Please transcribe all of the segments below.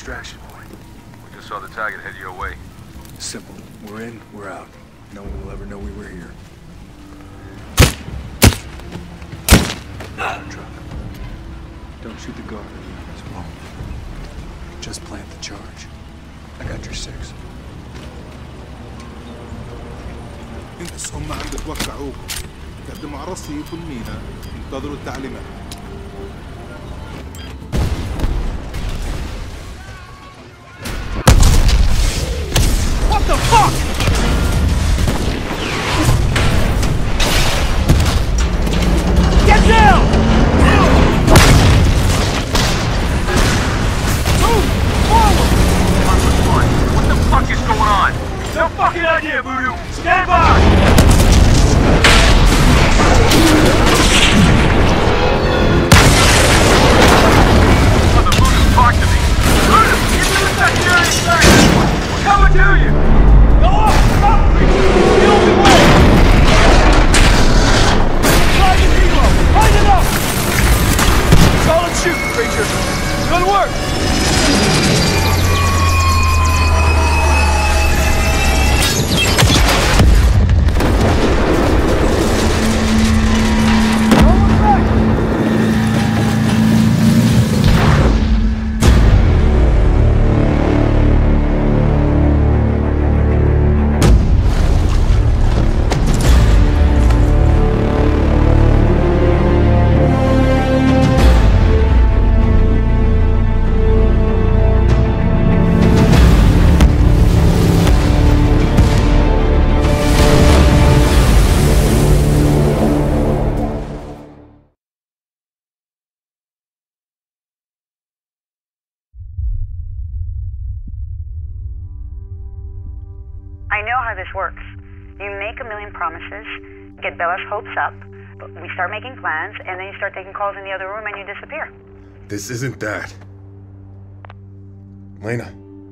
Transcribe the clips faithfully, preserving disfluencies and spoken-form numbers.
extraction point? We just saw the target head your way. Simple. We're in, we're out. No one will ever know we were here. Ah. Truck. Don't shoot the guard. It's wrong. Just plant the charge. I got your six. انت هم عم بتوقعوك. قدموا على رصيف المينا. انتظروا التعليمات. What the fuck? Get down! Move! Forward! What the fuck is going on? No fucking idea, Voodoo! Stand by! Mother Voodoo, talk to me! Voodoo! Get to the secondary extraction! We're coming to you! Go up! Stop! The only way! Try the depot! Light it up! Solid shoot, creature! Good work! I know how this works. You make a million promises, get Bella's hopes up, we start making plans, and then you start taking calls in the other room and you disappear. This isn't that. Lena.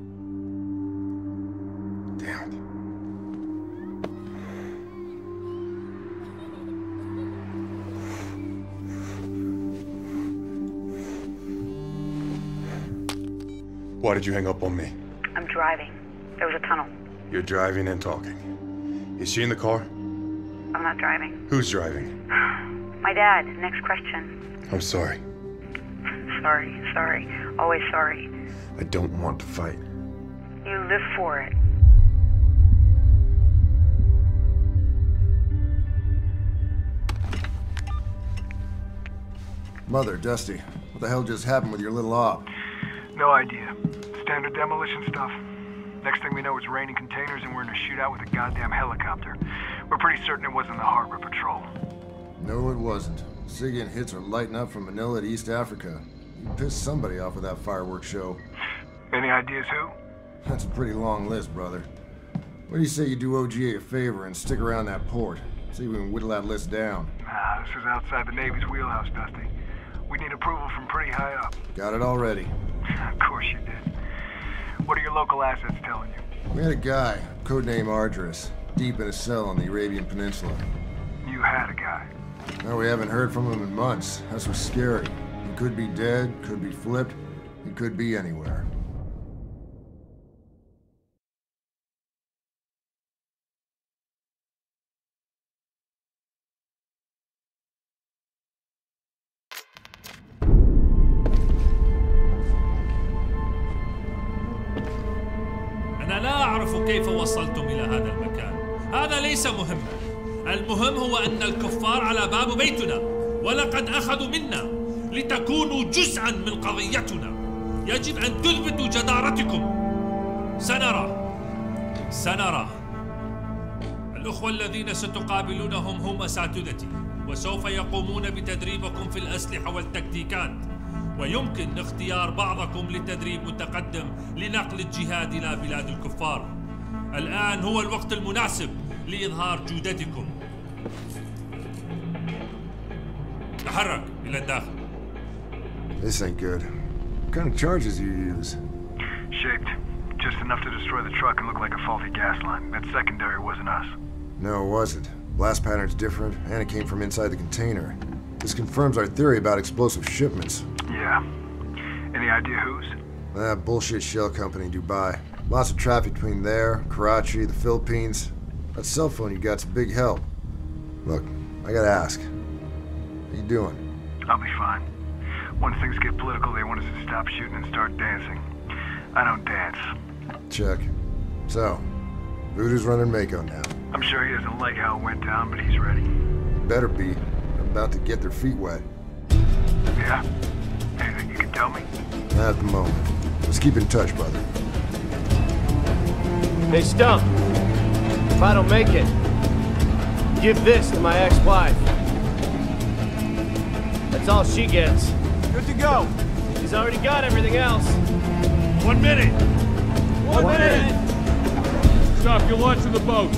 Damn it. Why did you hang up on me? I'm driving. There was a tunnel. You're driving and talking. Is she in the car? I'm not driving. Who's driving? My dad. Next question. I'm sorry. Sorry, sorry. Always sorry. I don't want to fight. You live for it. Mother, Dusty, what the hell just happened with your little op? No idea. Standard demolition stuff. Next thing we know, it's raining containers and we're in a shootout with a goddamn helicopter. We're pretty certain it wasn't the Harbor Patrol. No, it wasn't. Civilian hits are lighting up from Manila to East Africa. You pissed somebody off with that fireworks show. Any ideas who? That's a pretty long list, brother. What do you say you do O G A a favor and stick around that port? See if we can whittle that list down. Nah, this is outside the Navy's wheelhouse, Dusty. We need approval from pretty high up. Got it already. Of course you did. What are your local assets telling you? We had a guy, codename Ardris, deep in a cell on the Arabian Peninsula. You had a guy? No, we haven't heard from him in months. That's what's scary. He could be dead, could be flipped, he could be anywhere. أنا لا أعرف كيف وصلتم إلى هذا المكان. هذا ليس مهما. المهم هو أن الكفار على باب بيتنا ولقد أخذوا منا لتكونوا جزءا من قضيتنا. يجب أن تثبتوا جدارتكم. سنرى سنرى. الأخوة الذين ستقابلونهم هم أساتذتي وسوف يقومون بتدريبكم في الأسلحة والتكتيكات، ويمكن اختيار بعضكم لتدريب متقدم لنقل الجهاد إلى بلاد الكفار. الآن هو الوقت المناسب لإظهار جودتكم. تحرك إلى الداخل. This ain't good. What kind of charges do you use? Shaped. Just enough to destroy the truck and look like a faulty gas line. That secondary wasn't us. No, it wasn't. Blast pattern's different, and it came from inside the container. This confirms our theory about explosive shipments. Yeah. Any idea whose? That bullshit shell company in Dubai. Lots of traffic between there, Karachi, the Philippines. That cell phone you got's a big help. Look, I gotta ask. How you doing? I'll be fine. Once things get political, they want us to stop shooting and start dancing. I don't dance. Check. So, Voodoo's running Mako now. I'm sure he doesn't like how it went down, but he's ready. Better be. They're about to get their feet wet. Yeah? Anything you can tell me? Not at the moment. Let's keep in touch, brother. Hey, Stump. If I don't make it, give this to my ex-wife. That's all she gets. Good to go. She's already got everything else. One minute! One, One minute. minute! Stop your lunch in the boat.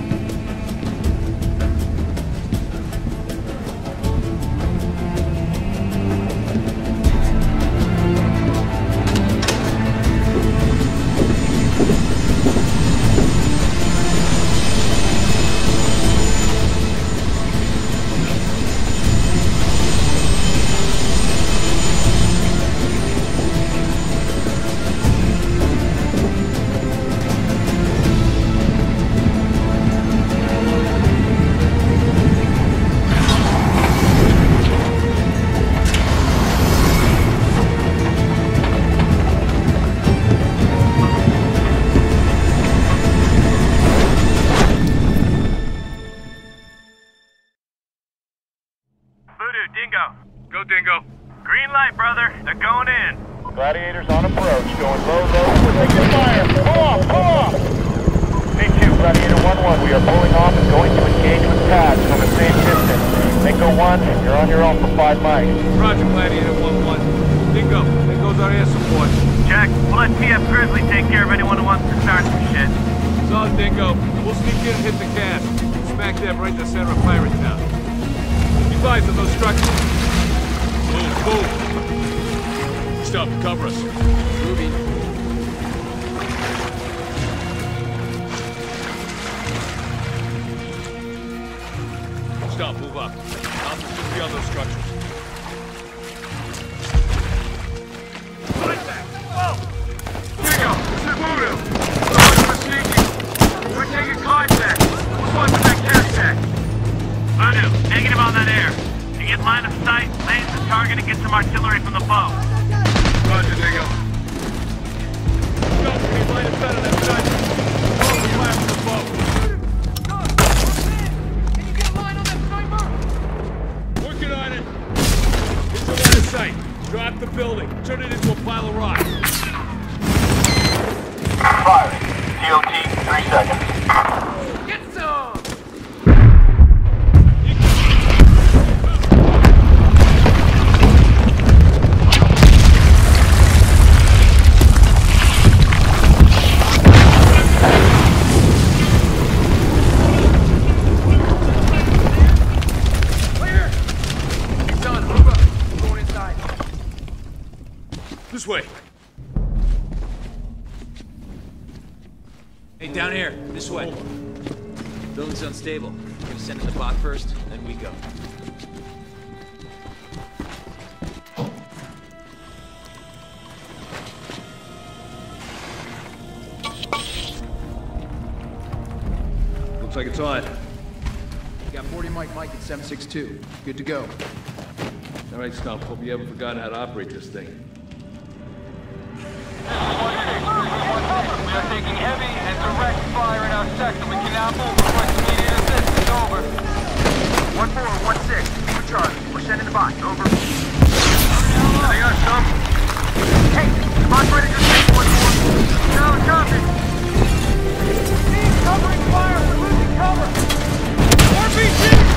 Dingo. Green light, brother. They're going in. Gladiators on approach. Going low, low. We're taking fire. Pull off, pull off. Me too, Gladiator one one. We are pulling off and going to engage with Task from the same distance. Mako one, you're on your own for five mics. Roger, Gladiator one one. Dingo, there goes our air support. Check. We'll let P F Grizzly take care of anyone who wants to start some shit. So, Dingo, we'll sneak in and hit the gas. Smack dab right in the center of Pirate Town. Be advised of those structures. Move, move. Stop, cover us. Moving. Stop, move up. I'll pursue the other structures. Right back. Oh! Dingo, this is Voodoo. We're sneaking. We're taking contact. What's one with that gas tank? Voodoo, negative on that air. You get line of sight, laze the target, and get some artillery from the boat. Roger, Dingo. Go, we need line of sight on that side. Oh, we fire from the boat. Can you get a line on that sniper? Working on it. It's a line of sight. Drop the building. Turn it into a pile of rocks. Firing. T O T, three seconds. Get some! This way. Hey, down here. This way. Building's unstable. Gonna send in the bot first, then we go. Looks like it's on. You got forty mic mic at seven six two. Good to go. All right, Stump. Hope you haven't forgotten how to operate this thing. We are taking heavy and direct fire in our sector. We cannot move. Request immediate assistance. Over. one four one six. For Charlie. We're sending the bot. Over. They got some. Hey, the bot's ready to take one four. No, copy. Team covering fire. We're losing cover. R P G!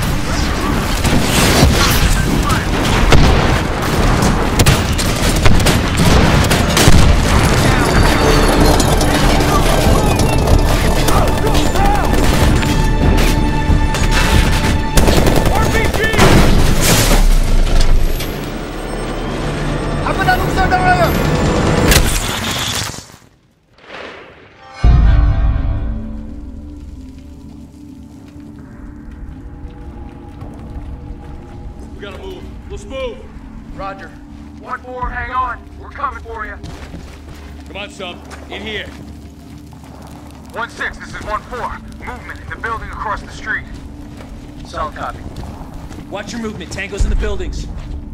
We gotta move. Let's move. Roger. one four, hang on. We're coming for you. Come on, Stump. In here. one six, this is one four. Movement in the building across the street. Solid copy. Watch your movement. Tango's in the buildings.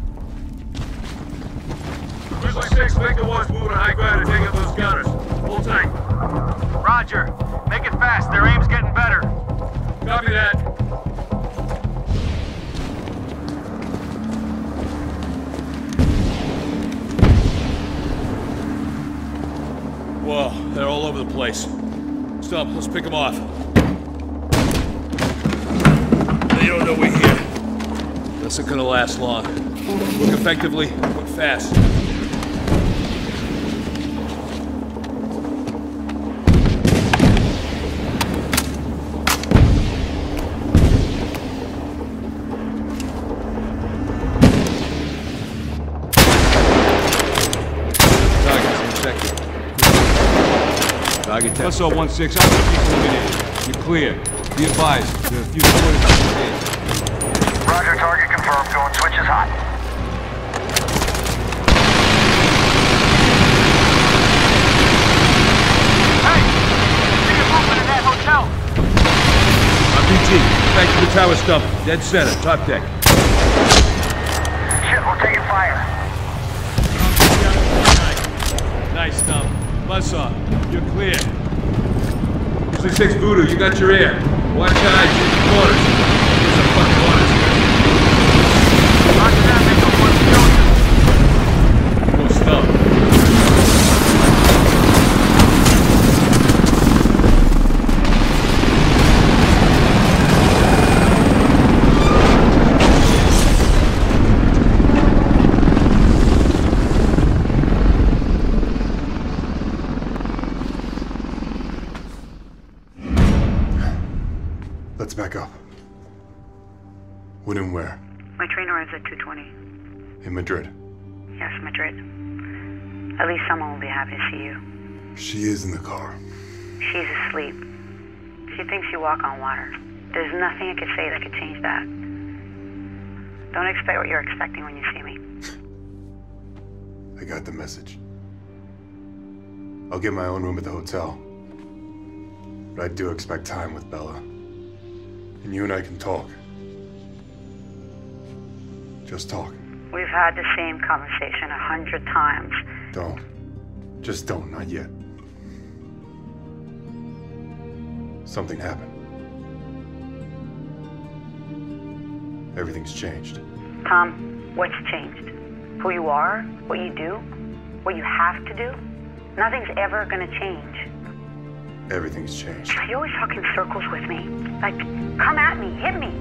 Grizzly six, make the ones moving high ground and take out those gunners. Hold tight. Roger. Make it fast. Their aim's getting better. Copy that. Whoa, they're all over the place. Stump, let's pick them off. They don't know we're here. This isn't gonna last long. Work effectively, work fast. That's all one six. I'll keep you eliminated. You're clear. Be advised. There are a few quarters on the stage. Roger, target confirmed. Going switches hot. Hey! See a movement in that hotel! R P G, back to the tower, Stump. Dead center, top deck. Shit, we're taking fire. Nice, Stump. Buzzsaw, you're clear. Grizzly six Voodoo, you got your air. Watch your eyes, shoot the corners. There's some fucking orders here. Roger that, make no one kill you. Go Stump. Let's back up. When and where? My train arrives at two twenty. In Madrid. Yes, Madrid. At least someone will be happy to see you. She is in the car. She's asleep. She thinks you walk on water. There's nothing I could say that could change that. Don't expect what you're expecting when you see me. I got the message. I'll get my own room at the hotel. But I do expect time with Bella. And you and I can talk. Just talk. We've had the same conversation a hundred times. Don't. Just don't, not yet. Something happened. Everything's changed. Tom, what's changed? Who you are? What you do? What you have to do? Nothing's ever gonna change. Everything's changed. You always talk in circles with me. Like, come at me, hit me.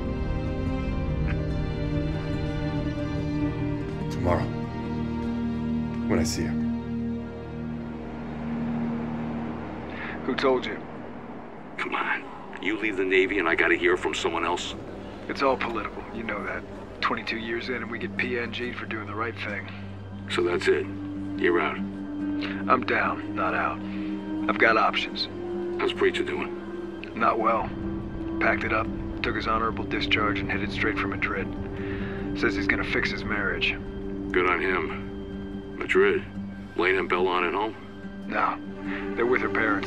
Tomorrow. When I see her. Who told you? Come on. You leave the Navy and I gotta hear from someone else? It's all political, you know that. twenty-two years in and we get P N G'd for doing the right thing. So that's it. You're out. I'm down, not out. I've got options. How's Preacher doing? Not well. Packed it up, took his honorable discharge and headed straight for Madrid. Says he's gonna fix his marriage. Good on him. Madrid? Lane and Bella on at home? No, they're with her parents.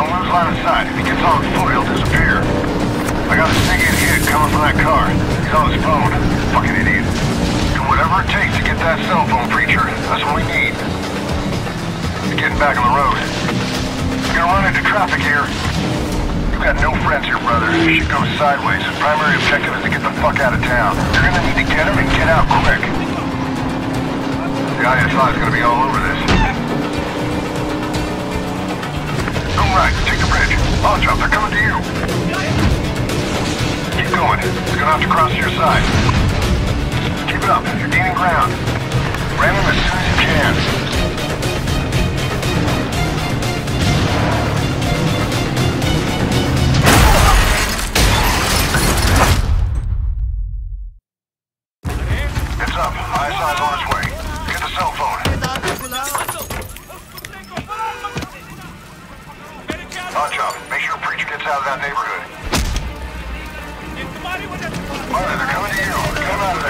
Don't lose line of sight. If he gets on foot, he'll disappear. I got a sneaking hit coming from that car. He's on his phone. Fucking idiot. Do whatever it takes to get that cell phone, Preacher. That's what we need. He's getting back on the road. We're gonna run into traffic here. You've got no friends here, brother. This shit goes sideways. The primary objective is to get the fuck out of town. You're gonna need to get him and get out quick. The I S I is gonna be all over this. Go right, take the bridge. Launch up, they're coming to you. Keep going. He's gonna have to cross to your side. Keep it up, you're gaining ground. Ram him as soon as you can. Heads up, I S I's on its way. Get the cell phone. Launch up, make sure Preacher gets out of that neighborhood. Alright, they're coming to you. Get him out of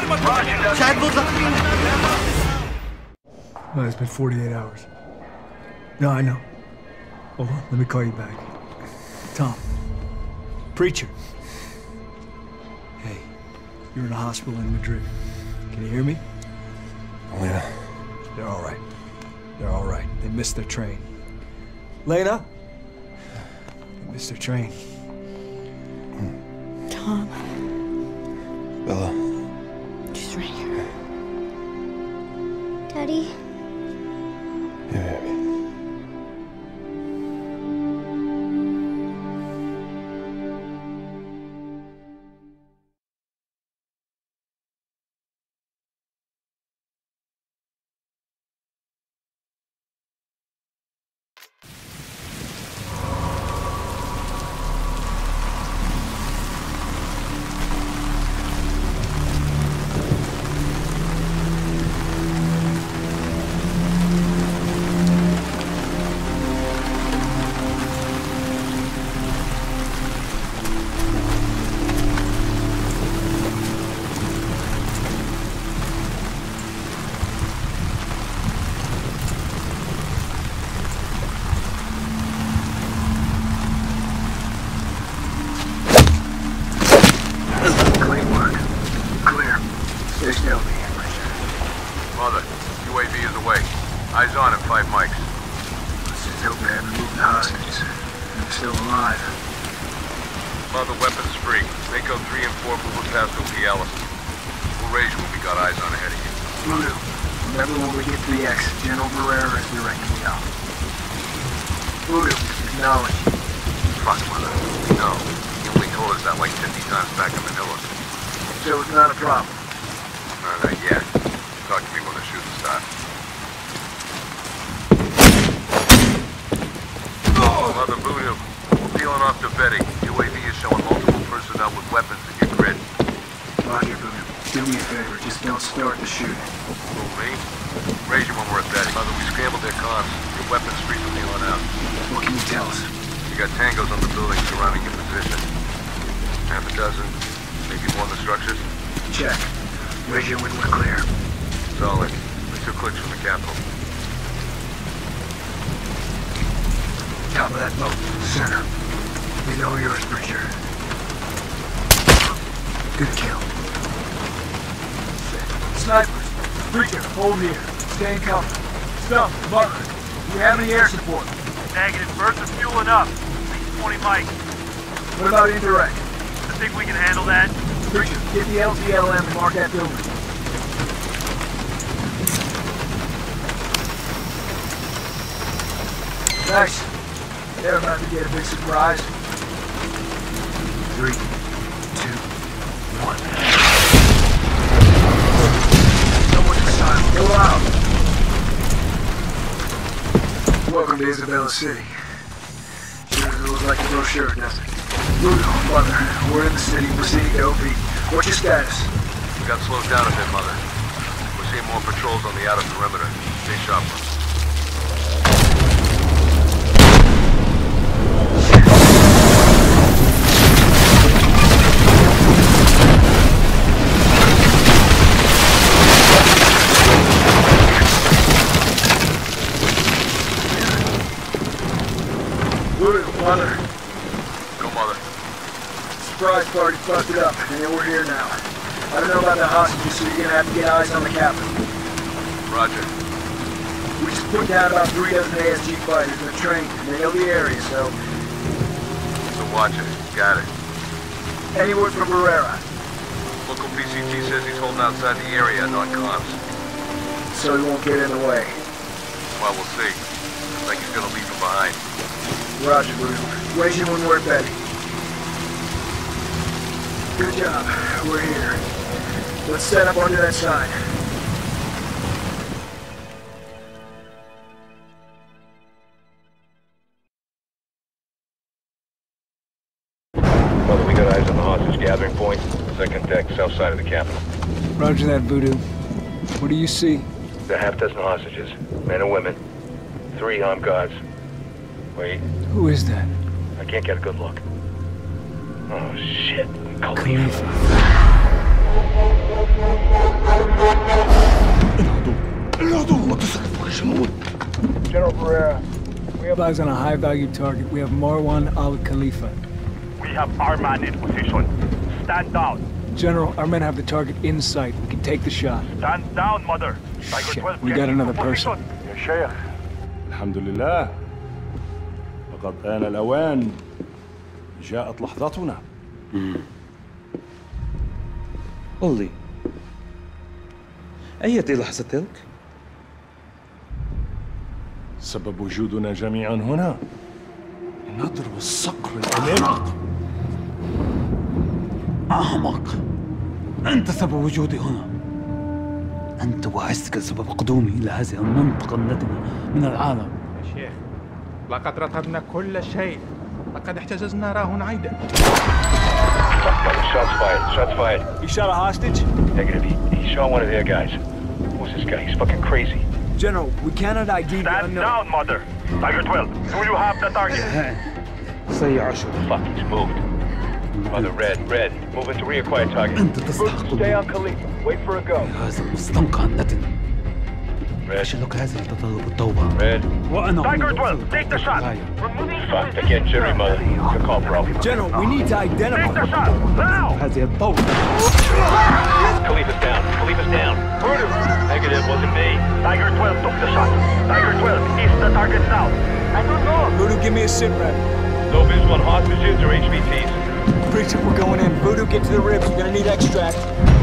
there. Well, it's been forty-eight hours. No, I know. Hold on, let me call you back. Tom. Preacher. Hey, you're in a hospital in Madrid. Can you hear me? Lena. They're all right. They're all right. They missed their train. Lena? They missed their train. Tom. Bella. She's right here. Daddy? Yeah, baby. Voodoo, acknowledge. Fuck, mother. No. You only told us that like fifty times back in Manila. So it's not a problem? No, not yet. Talk to me when the shooting starts. Oh, Mother Voodoo. We're peeling off to Betty. U A V is showing multiple personnel with weapons in your grid. Roger, Voodoo. Do me a favor. Just don't start the shooting. Who, me? Raise you when we're at Betty. Mother, we scrambled their comms. Your weapon's free from here on out. What can you tell us? You got tangos on the building surrounding your position. Half a dozen, maybe more on the structures? Check. Radio when we're clear. Solid. We took clicks from the capital. Top of that boat, center. We know yours, Preacher. Good kill. Snipers! Preacher, hold here. Stay in cover. Stump, Mark, do you have any air support? Negative. Birds are fueling up. twenty mic. What about indirect? I think we can handle that. Preacher, get the L T L M and mark that building. Nice. They're about to get a big surprise. Three, two, one. Go out! Welcome to Isabela City. Sure doesn't look like a brochure, does it? Voodoo, Mother, we're in the city, proceeding to O P. What's your status? We got slowed down a bit, Mother. We're seeing more patrols on the outer perimeter. Stay sharp. Voodoo, Mother. Go, Mother. Surprise party busted up, and then we're here now. I don't know about the hostages, so you're gonna have to get eyes on the Captain. Roger. We just put down about three dozen A S G fighters in the train, and they know the area, so... So watch it. Got it. Any word from Barrera? Local P C T says he's holding outside the area and on comms. So he won't get in the way. Well, we'll see. Looks like he's gonna leave him behind. Roger, Voodoo. Raise you when we're ready. Good job. We're here. Let's set up onto that side. Mother, we got eyes on the hostage gathering point. Second deck, south side of the Capitol. Roger that, Voodoo. What do you see? There are half dozen hostages, men and women. Three armed guards. Wait. Who is that? I can't get a good look. Oh, shit. Khalifa. General Barrera, we have eyes on a high-value target. We have Marwan al-Khalifa. We have our man in position. Stand down. General, our men have the target in sight. We can take the shot. Stand down, Mother. Shit, we got another person. يا شيخ. الحمد لله. لقد آن الأوان. جاءت لحظتنا. قل لي أية لحظة تلك؟ سبب وجودنا جميعا هنا نضرب الصقر العميق. أحمق. أنت سبب وجودي هنا. أنت وعزتك سبب قدومي إلى هذه المنطقة النتنة من العالم. يا شيخ، لقد رتبنا كل شيء. لقد احتجزنا راهن عيدا. Shots fired. Shots fired. He shot a hostage? Negative. He, he shot one of their guys. Who's this guy? He's fucking crazy. General, we cannot I D the Stand unknown. down, Mother. Tiger twelve, do you have the target? سي عشر. Fuck, he's moved. Mother, Red, Red, move into reacquired target. أنت تستحق. Stay on Khalifa. Wait for a go. هذا المستنقع النتن. Red. أشلك هذه تتطلب التوبة. Red. وأنا Tiger twelve, take the shot. Fuck, they're getting jittery, Mother. Good call, bro. General, we need to identify. Take the shot, now! هذه الطوبة. Khalifa's down. Khalifa's down. Voodoo. Negative, wasn't me. Tiger twelve took the shot. Tiger twelve, east the target south. I don't know. Voodoo, give me a sit rep. No visual on hostages or H V Ts. Preacher, we're going in. Voodoo, get to the ribs. You're gonna need extract.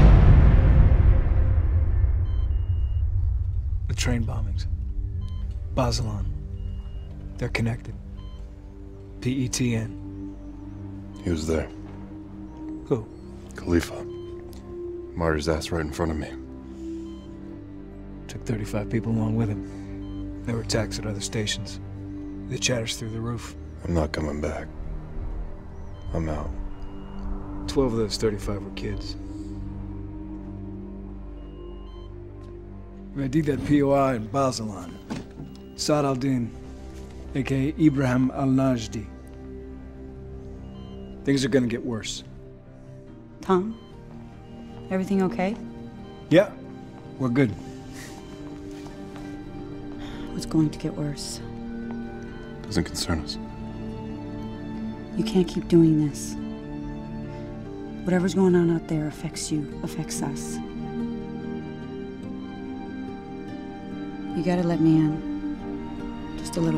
The train bombings. Basalan. They're connected. P E T N. He was there. Who? Khalifa. Martyred his ass right in front of me. Took thirty-five people along with him. There were attacks at other stations. The chatters through the roof. I'm not coming back. I'm out. Twelve of those thirty-five were kids. I did that P O I in Basalan. Saad al-Din, aka Ibrahim al-Najdi. Things are gonna get worse. Tom? Everything okay? Yeah, we're good. What's going to get worse? Doesn't concern us. You can't keep doing this. Whatever's going on out there affects you, affects us. You gotta let me in. Just a little.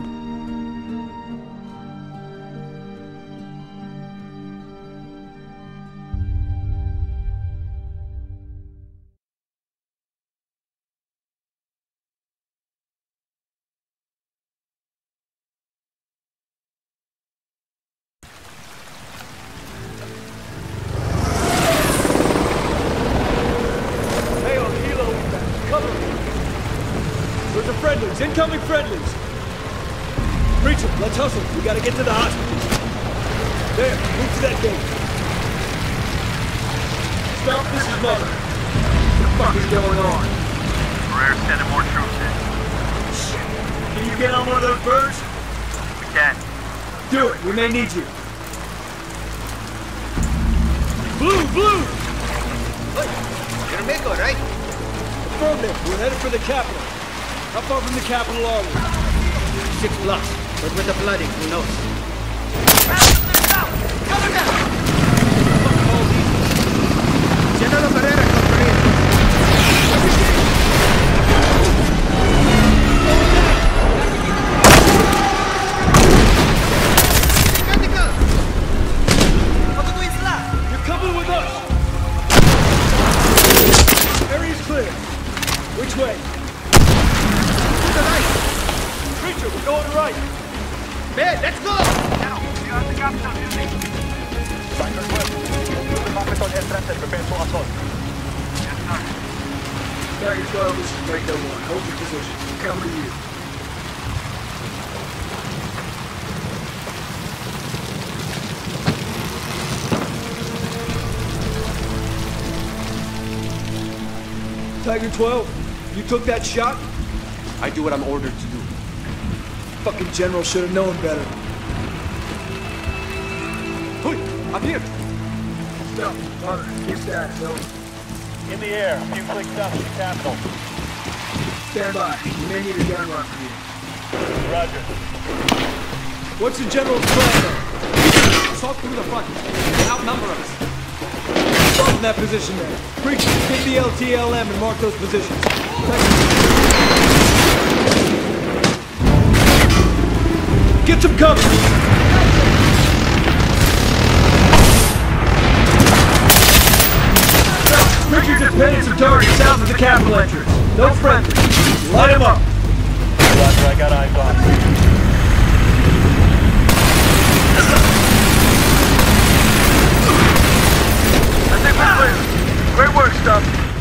Incoming friendlies! Preacher, let's hustle. We gotta get to the hospital. There, move to that gate. Stump, this is Mother. What the fuck is going on? Barrera's sending more troops in. Shit. Can you get on one of those birds? We can. Do it. We may need you. Blue, blue! What? You're in Mako, right? Affirmative. We're headed for the capital. How far from the capital are we? Six blocks, but with the flooding, who knows? Mako. Tiger twelve, this is Mako one. Hold your position. Coming to you. Tiger twelve, you took that shot? I do what I'm ordered to do. Fucking general should have known better. Hui, I'm here. Stump, mother, get status, over. In the air, a few clicks up, you capital. Stand by. You may need a gun run from you. Roger. What's the general's plan then? Assault through the front. Outnumber us. Stop in that position there. Preacher, take the L T L M and mark those positions. Get some cover! Preacher just painted some targets south of the capital entrance. No friendly. Light him up! Roger, I got eyes on. I think we're clear. Great work, Stump.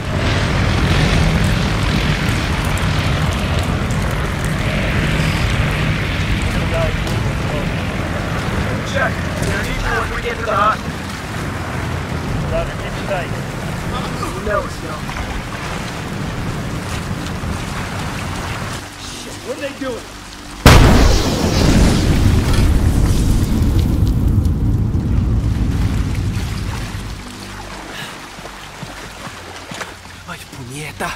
Check. We're gonna need you once we get to the hospital. Roger, keep it tight. You know it's Stump. Shit, what are they doing? Ay, puñeta.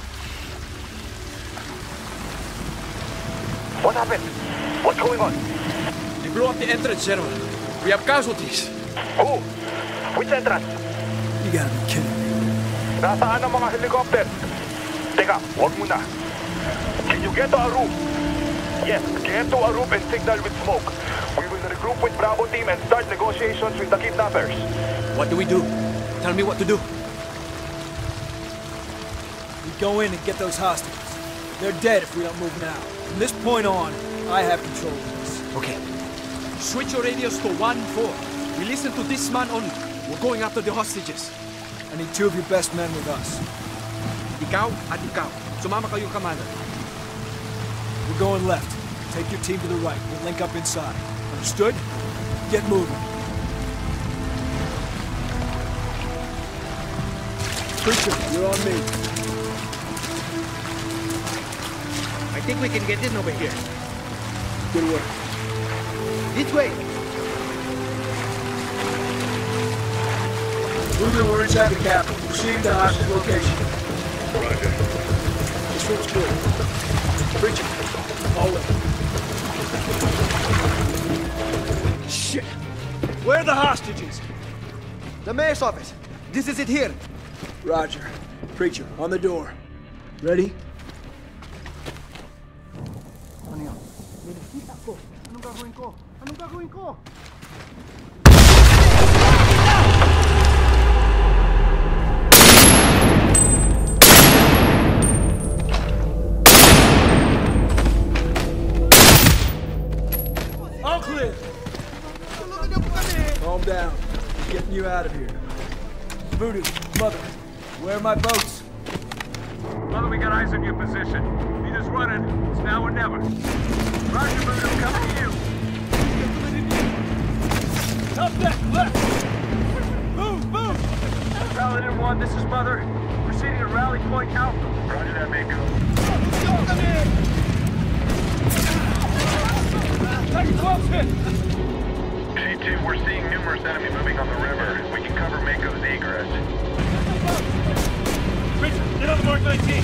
What happened? What's going on? They blew up the entrance, General. We have casualties. Who? Which entrance? You gotta be kidding me. Nasaan ang mga helicopter? Teka, wag muna. Can you get to a roof? Yes, get to a roof and signal with smoke. We will regroup with Bravo team and start negotiations with the kidnappers. What do we do? Tell me what to do. We go in and get those hostages. They're dead if we don't move now. From this point on, I have control of this. Okay. Switch your radios to one four. We listen to this man only. We're going after the hostages. I need two of your best men with us. Ikaw at ikaw. Sumama kayo, Commander. We're going left. Take your team to the right. We'll link up inside. Understood? Get moving. Preacher, you're on me. I think we can get in over here. Good work. This way. Voodoo, we're inside the capital. Proceed to hostage location. Roger. This room's clear. Preacher, hallway. Shit! Where are the hostages? The mayor's office. This is it here. Roger. Preacher, on the door. Ready? Anong gagawin ko? Anong gagawin ko? All clear. Calm down. Getting you out of here. Voodoo, Mother, where are my boats? Mother, we got eyes on your position. Beat us running. It's now or never. Roger, Voodoo, coming to you. Top deck, left! Move, move! Paladin one, this is Mother. Proceeding to Rally Point Alpha. Roger that, Mako. Come in! Tiger twelve's hit! G two, we're seeing numerous enemy moving on the river. We can cover Mako's egress. Richard, get on the Mark nineteen!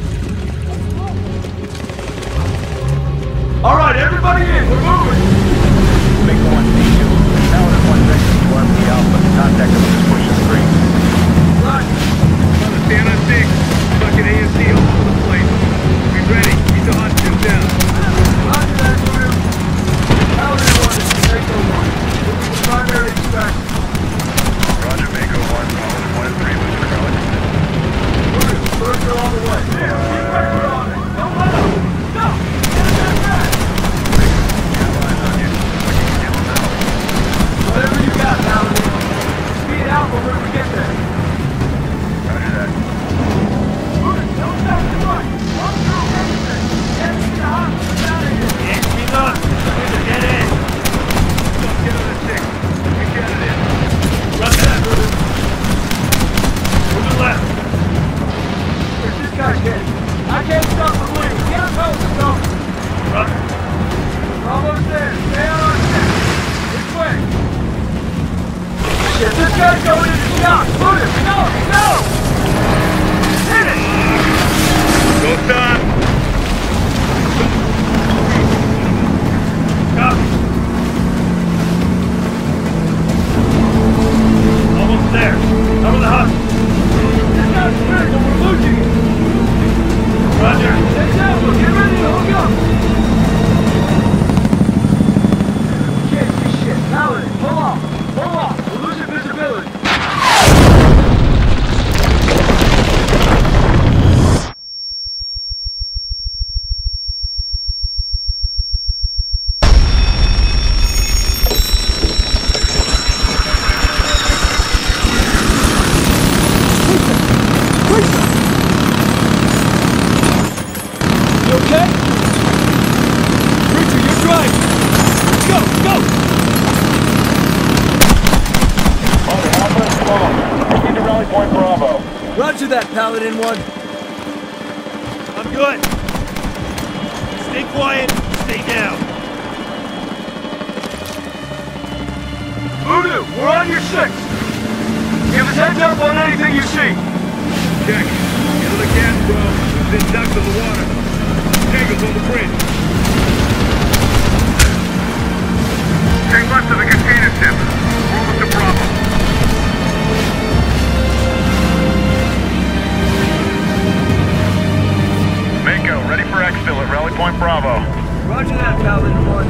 All right, everybody in. We're moving. Mako one, G two. Paladin one, section to R P Alpha. Contact us is pushing three. Right. Stand on six. Fucking A S C all over the place. Be ready. Keep the hostages down. Roger that, Voodoo. Paladin one, this is Mako one. This is the primary extraction. Roger, Mako one. Paladin one and three was Karachi. Voodoo, birds are on the way. Keep pressure on it. Don't let up. Go. Get it back. Have eyes on you. We can kill them out. guy's going into shock! Voodoo, no, no! Hit it! Go stop! Copy. Almost there. Cover the hut. This guy's critical. We're losing it. Roger. Stay down. We'll get ready to hook up. We can't see shit. Paladin, pull off. Pull off. We're losing visibility. Roger that, Paladin one. I'm good. Stay quiet. Stay down. Voodoo, we're on your six. Give us heads up on anything you see. Check. Get the gas, bro. We've been ducked to the water. Tango's on the bridge. Stay left of the container ship. Roll up to Bravo. Mako, ready for exfil at Rally Point Bravo. Roger that, Paladin one.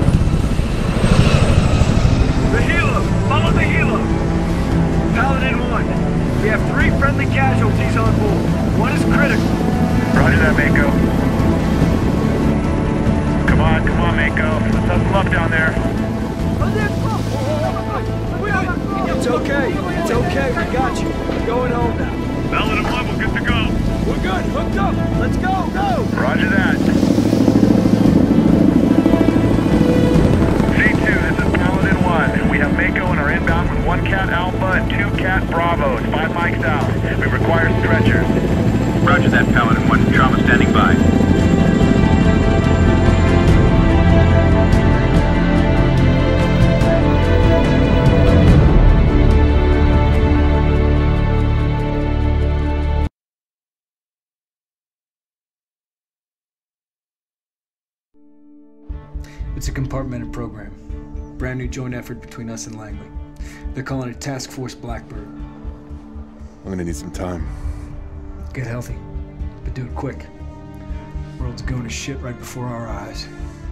The helo! Follow the helo! Paladin one. We have three friendly casualties on board. One is critical. Roger that, Mako. Come on, come on, Mako. Let's have some luck down there. It's okay. It's okay. We got you. We're going home now. Paladin one, we're good to go. We're good. Hooked up. Let's go. Go. Roger that. C two, this is Paladin one. We have Mako and are inbound with one Cat Alpha and two Cat Bravos, five mics out. We require stretchers. Roger that, Paladin one. Trauma standing by. It's a compartmented program. Brand new joint effort between us and Langley. They're calling it Task Force Blackbird. I'm gonna need some time. Get healthy, but do it quick. World's going to shit right before our eyes.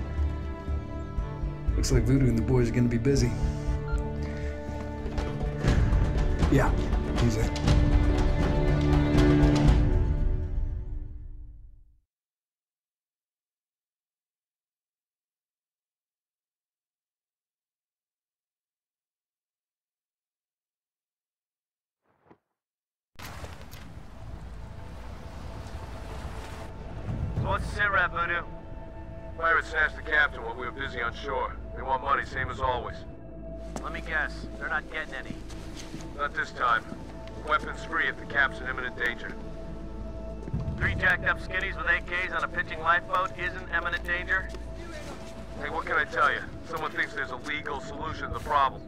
Looks like Voodoo and the boys are gonna be busy. Yeah, he's it. What's the sit rep, Voodoo? Pirates snatched the captain while we were busy on shore. They want money, same as always. Let me guess, they're not getting any. Not this time. Weapons free if the cap's in imminent danger. Three jacked up skitties with A Ks on a pitching lifeboat isn't imminent danger? Hey, what can I tell you? Someone thinks there's a legal solution to the problem.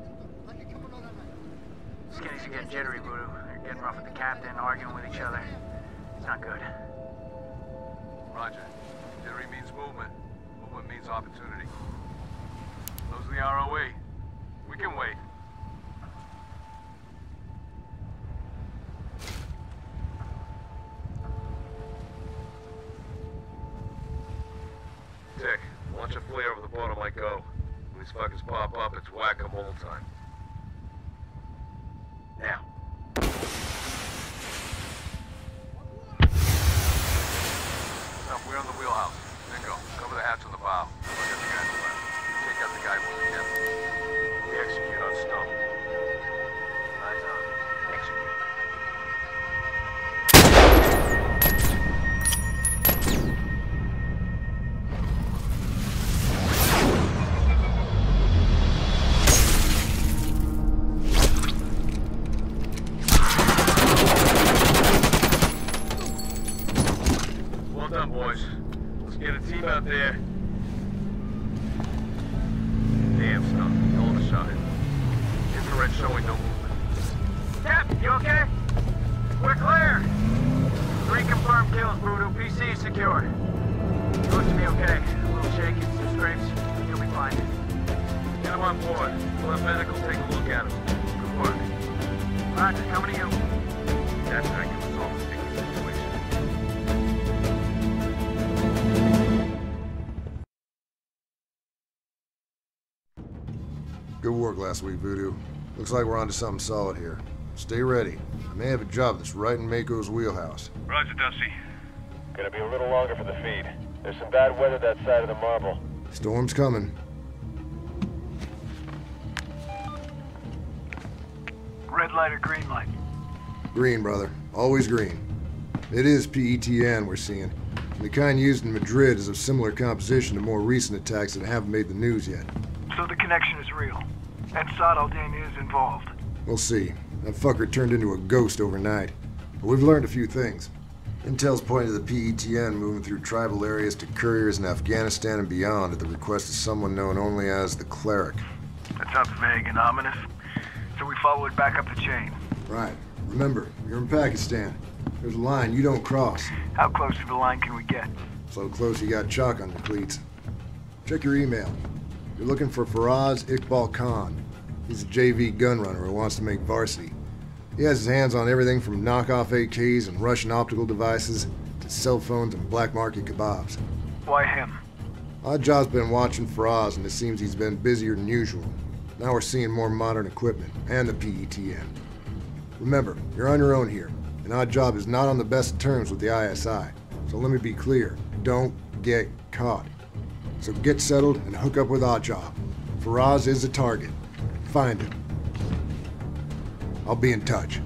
Skitties are getting jittery, Voodoo. They're getting rough with the captain, arguing with each other. It's not good. Roger. Jittery means movement. Movement means opportunity. Those are the R O E. We can wait. Dick, launch a flare over the bottom like go. When these fuckers pop up, it's whack-em all time. Now. Stump, we're on the wheelhouse. Bingo. Cover the hatch on the bow. Look at the guy to the left. Take out the guy from the captain. We execute on Stump. Eyes on. Execute. kills, Voodoo. P C is secured. He looks to be okay. A little shaky, some scrapes. He'll be fine. Get him on board. We'll have medical take a look at him. Good work. Roger, coming to you. That's how you resolve a sticky situation. Good work last week, Voodoo. Looks like we're onto something solid here. Stay ready. I may have a job that's right in Mako's wheelhouse. Roger, Dusty. Gonna be a little longer for the feed. There's some bad weather that side of the marble. Storm's coming. Red light or green light? Green, brother. Always green. It is P E T N we're seeing. The kind used in Madrid is of similar composition to more recent attacks that haven't made the news yet. So the connection is real. And Saad al-Din is involved. We'll see. That fucker turned into a ghost overnight. But we've learned a few things. Intel's pointing to the P E T N moving through tribal areas to couriers in Afghanistan and beyond at the request of someone known only as the Cleric. That sounds vague and ominous. So we follow it back up the chain. Right. Remember, you're in Pakistan. There's a line you don't cross. How close to the line can we get? So close you got chalk on your cleats. Check your email. You're looking for Faraz Iqbal Khan. He's a J V gun runner who wants to make varsity. He has his hands on everything from knockoff A Ks and Russian optical devices to cell phones and black market kebabs. Why him? Oddjob's been watching Faraz and it seems he's been busier than usual. Now we're seeing more modern equipment and the P E T N. Remember, you're on your own here, and Oddjob is not on the best terms with the I S I. So let me be clear, don't get caught. So get settled and hook up with Oddjob. Faraz is a target. Find him. I'll be in touch.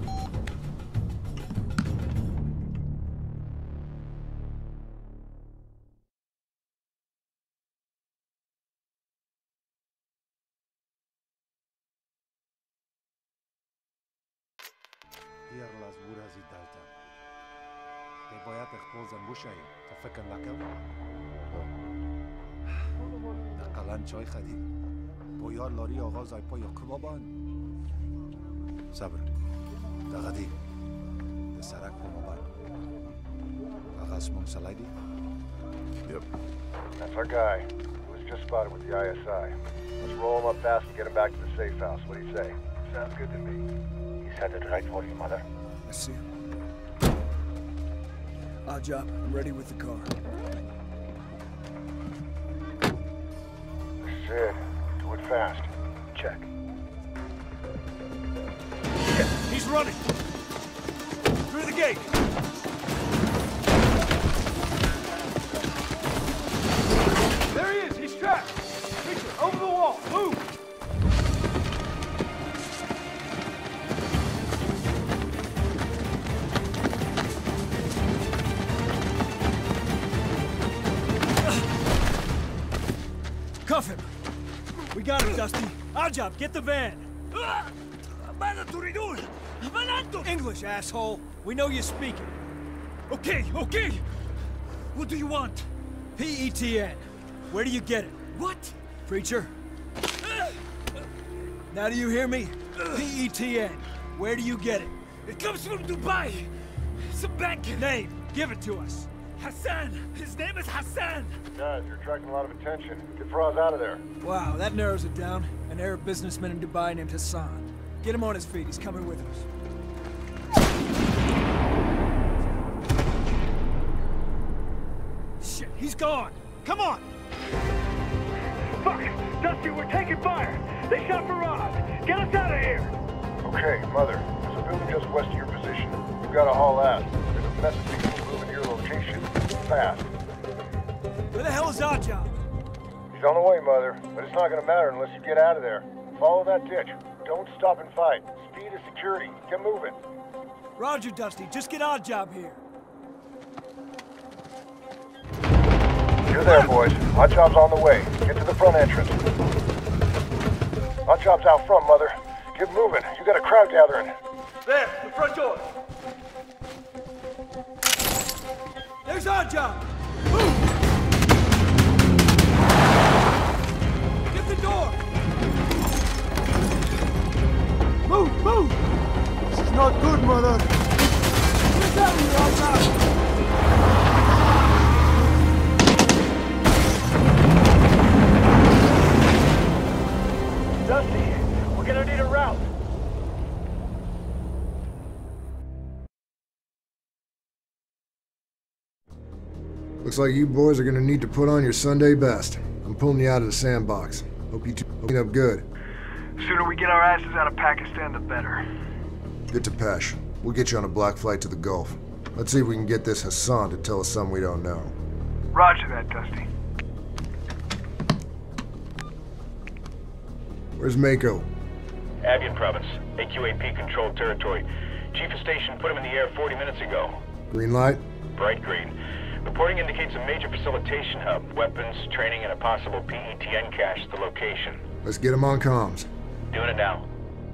چای خدید بویار لاری آغاز پای کبابان صبر دغدی the سرک کبابان آغاز ممسلایدی. Yep. That's our guy. He was just spotted with the I S I. Let's roll him up fast and get him back to the safe house. What do you say? Sounds good to me. He's headed right for you, Mother. I see him. Oddjob, I'm ready with the car. Sid, do it fast. Check. He's running! Through the gate! There he is! He's trapped! Victor, over the wall! Move! Cuff him! We got him, Dusty. Oddjob, get the van. English, asshole. We know you speak it. Okay, okay. What do you want? P E T N. Where do you get it? What? Preacher? Now do you hear me? P E T N. Where do you get it? It comes from Dubai. It's a bank. Name. Give it to us. Hassan. His name is Hassan. Guys, you're attracting a lot of attention. Get Faraz out of there. Wow, that narrows it down. An Arab businessman in Dubai named Hassan. Get him on his feet. He's coming with us. Shit, he's gone. Come on. Fuck! Dusty, we're taking fire. They shot Faraz. Get us out of here. Okay, Mother. There's a building just west of your position. You've got to haul out. There's a message being moving to your location. Fast. Where the hell is Oddjob? He's on the way, Mother. But it's not going to matter unless you get out of there. Follow that ditch. Don't stop and fight. Speed is security. Get moving. Roger, Dusty. Just get Oddjob here. You're there, boys. Oddjob's on the way. Get to the front entrance. Oddjob's out front, Mother. Get moving. You got a crowd gathering. There, the front door. There's Oddjob. Move! Get the door! Move, move! This is not good, Mother! Get out of here, Oddjob! gonna need a route. Looks like you boys are gonna need to put on your Sunday best. I'm pulling you out of the sandbox. Hope you two clean up good. Sooner we get our asses out of Pakistan, the better. Get to Pesh. We'll get you on a black flight to the Gulf. Let's see if we can get this Hassan to tell us something we don't know. Roger that, Dusty. Where's Mako? Afghan province, A Q A P-controlled territory. Chief of station put him in the air forty minutes ago. Green light? Bright green. Reporting indicates a major facilitation hub, weapons, training, and a possible P E T N cache at the location. Let's get him on comms. Doing it now.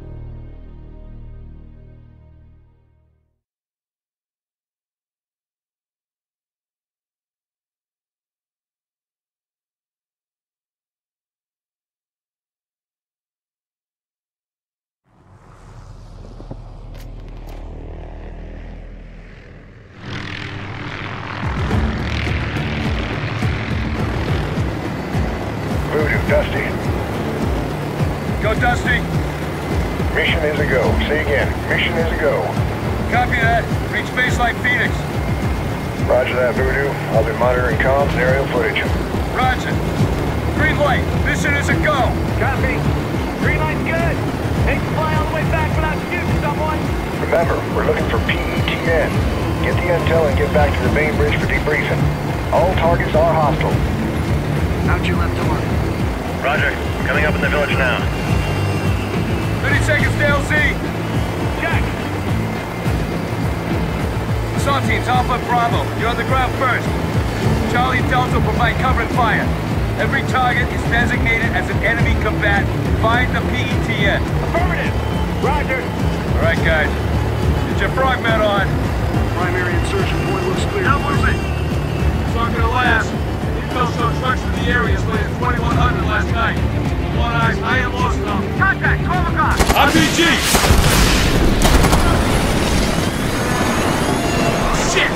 Voodoo, Dusty. Go, Dusty. Mission is a go. Say again. Mission is a go. Copy that. Reach baseline Phoenix. Roger that, Voodoo. I'll be monitoring comms and aerial footage. Roger. Green light. Mission is a go. Copy. Green light's good. Take the fly all the way back without shooting someone. Remember, we're looking for P E T N. Get the intel and get back to the main bridge for debriefing. All targets are hostile. Out your left door. Roger. Coming up in the village now. thirty seconds to L Z. Check. Assault teams, Alpha Bravo. You're on the ground first. Charlie and Delta will provide cover and fire. Every target is designated as an enemy combatant. Find the P E T N. Affirmative. Roger. All right, guys. Get your frog med on. Primary insertion point looks clear. Now moving. It's not gonna last. Intel showed trucks in the area as late as twenty-one hundred last night. One eyes, high and low stuff. Contact, twelve o'clock. R P G! Shit!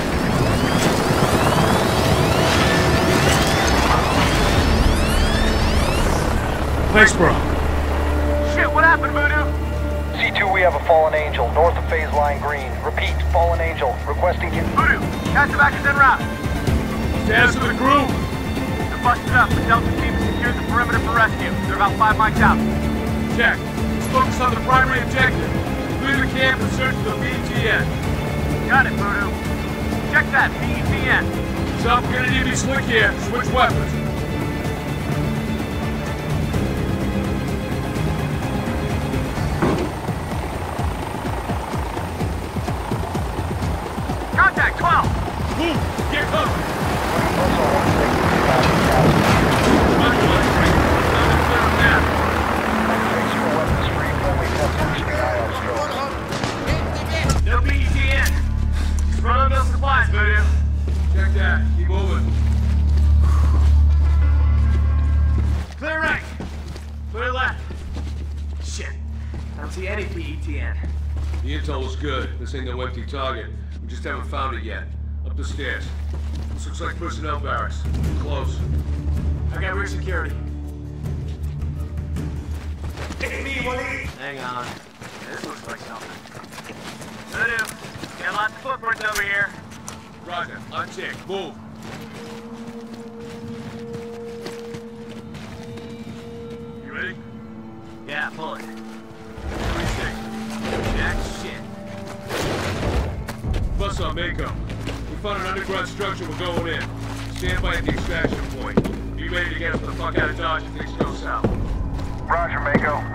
Thanks, bro. Shit, what happened, Voodoo? C two, we have a fallen angel, north of phase line green. Repeat, fallen angel, requesting you. Voodoo, Castleback is en route. Status of the group. They're busted up. The Delta team has secured the perimeter for rescue. They're about five miles out. Check. Let's focus on the primary objective. Clear the camp and search for the P E T N. Got it, Voodoo. Check that, P E T N. So we're gonna need to be slick here. Switch weapons. Contact, twelve. Move. Get cover. No P E T N. Run on those supplies, Voodoo. Check that. Keep moving. Clear right. Clear left. Shit. I don't see any P E T N. The intel was good. This ain't no empty target. We just haven't found it yet. Up the stairs. This looks like personnel barracks. Close. I got rear security. Hang on. This looks like something. Voodoo. Got lots of footprints over here. Roger. Uncheck. Move. You ready? Yeah, pull it. twenty-six. Jack shit. Bus on Mako. We found an underground structure. We're going in. Stand by at the extraction point. Be ready to get us the fuck out of Dodge if things go south. Roger, Mako.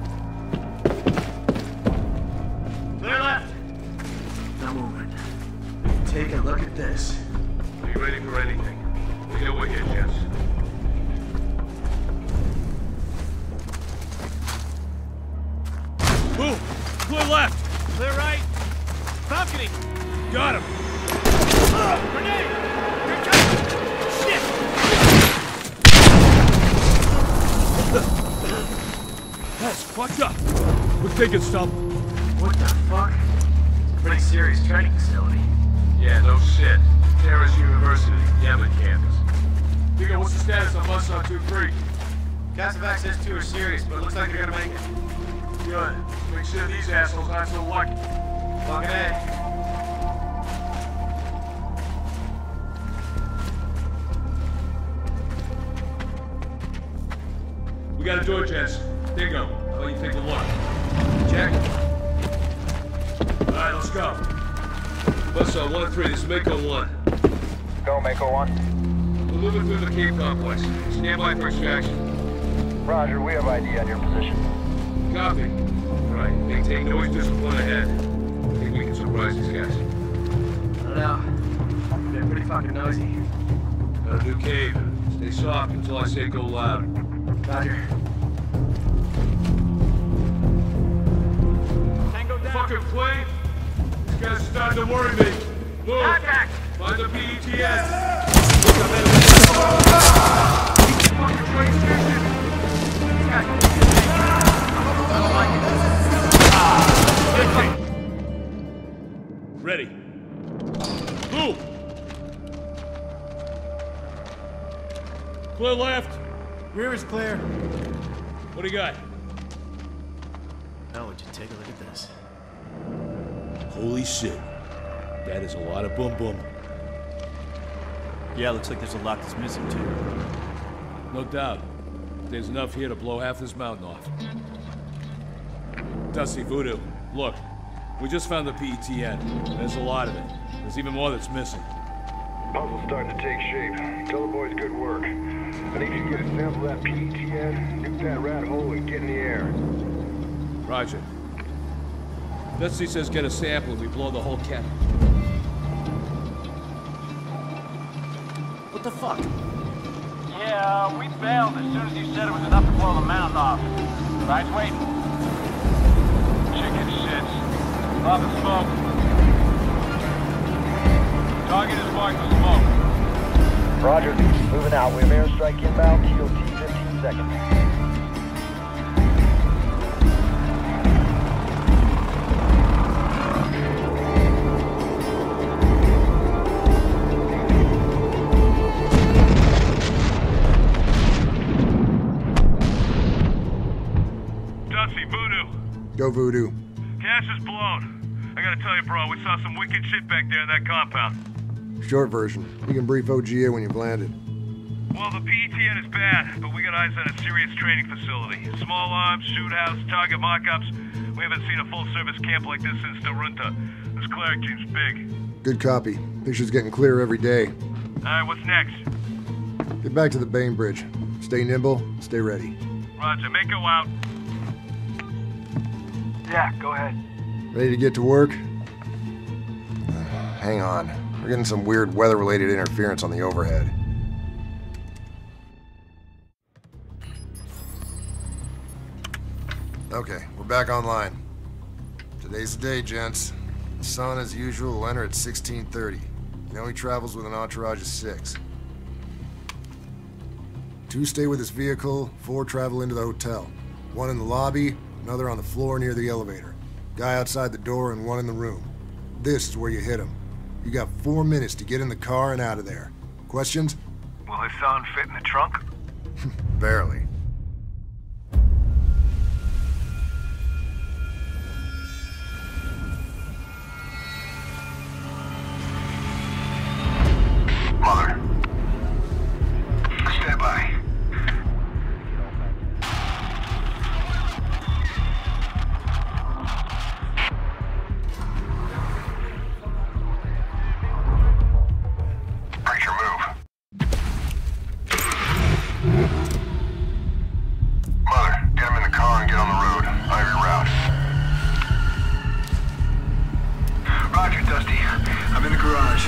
Clear left. Now moving. Take a look at this. Be ready for anything. We know we're here, Jess. Move! Clear left! Clear right. Balcony. Got him! Grenade! Here comes! Shit! That's fucked up! We're taking Stump. What the fuck? It's a pretty serious training facility. Yeah, no shit. Terrace University, Yemen campus. Digga, what's the status on bus on two three? Castleback says two are serious, but it looks like they're gonna make it. Good. Make sure these assholes aren't so lucky. Fucking A. We got a door, gents. Dingo, how about you take a look? Check. Alright, let's go. Bus on one and three, this is Mako one. Go, Mako one. We're moving through the cave complex. Stand by for extraction. Roger, we have I D on your position. Copy. Right, maintain noise discipline ahead. I think we can surprise these guys. I don't know. They're pretty fucking noisy. Got a new cave. Stay soft until I say go loud. Roger. Tango down. Fucking plane! These guys are starting to worry me. Move! Contact! Find the P E T N! Fucking train station! Ready. Move! Clear left. Rear is clear. What do you got? Now would you take a look at this? Holy shit. That is a lot of boom boom. Yeah, looks like there's a lot that's missing too. No doubt. There's enough here to blow half this mountain off. Dusty, Voodoo, look. We just found the P E T N. There's a lot of it. There's even more that's missing. Puzzle's starting to take shape. Tell the boys good work. I need you to get a sample of that P E T N, nuke that rat hole, and get in the air. Roger. Dusty says get a sample and we blow the whole cap. What the fuck? Yeah, we bailed as soon as you said it was enough to blow the mountain off. Right, wait. Chicken shits. Love the smoke. Target is marked for smoke. Roger. Moving out. We have airstrike inbound. T O T fifteen seconds. Dusty, Voodoo. Go Voodoo. Gas is blown. I gotta tell you, bro, we saw some wicked shit back there in that compound. Short version. You can brief O G A when you've landed. Well, the P E T N is bad, but we got eyes on a serious training facility. Small arms, shoot house, target mock-ups. We haven't seen a full-service camp like this since Darunta. This cleric team's big. Good copy. Picture's getting clearer every day. Alright, what's next? Get back to the Bainbridge. Stay nimble, stay ready. Roger, Mako out. Yeah, go ahead. Ready to get to work? Uh, hang on. We're getting some weird weather-related interference on the overhead. Okay, we're back online. Today's the day, gents. The sun, as usual, will enter at sixteen thirty. You know he travels with an entourage of six. Two stay with his vehicle, four travel into the hotel. One in the lobby, another on the floor near the elevator. Guy outside the door and one in the room. This is where you hit him. You got four minutes to get in the car and out of there. Questions? Will his son fit in the trunk? Barely. Mother. Stand by. Preacher, move. Mother, get him in the car and get on the road. I have your route. Roger, Dusty. I'm in the garage.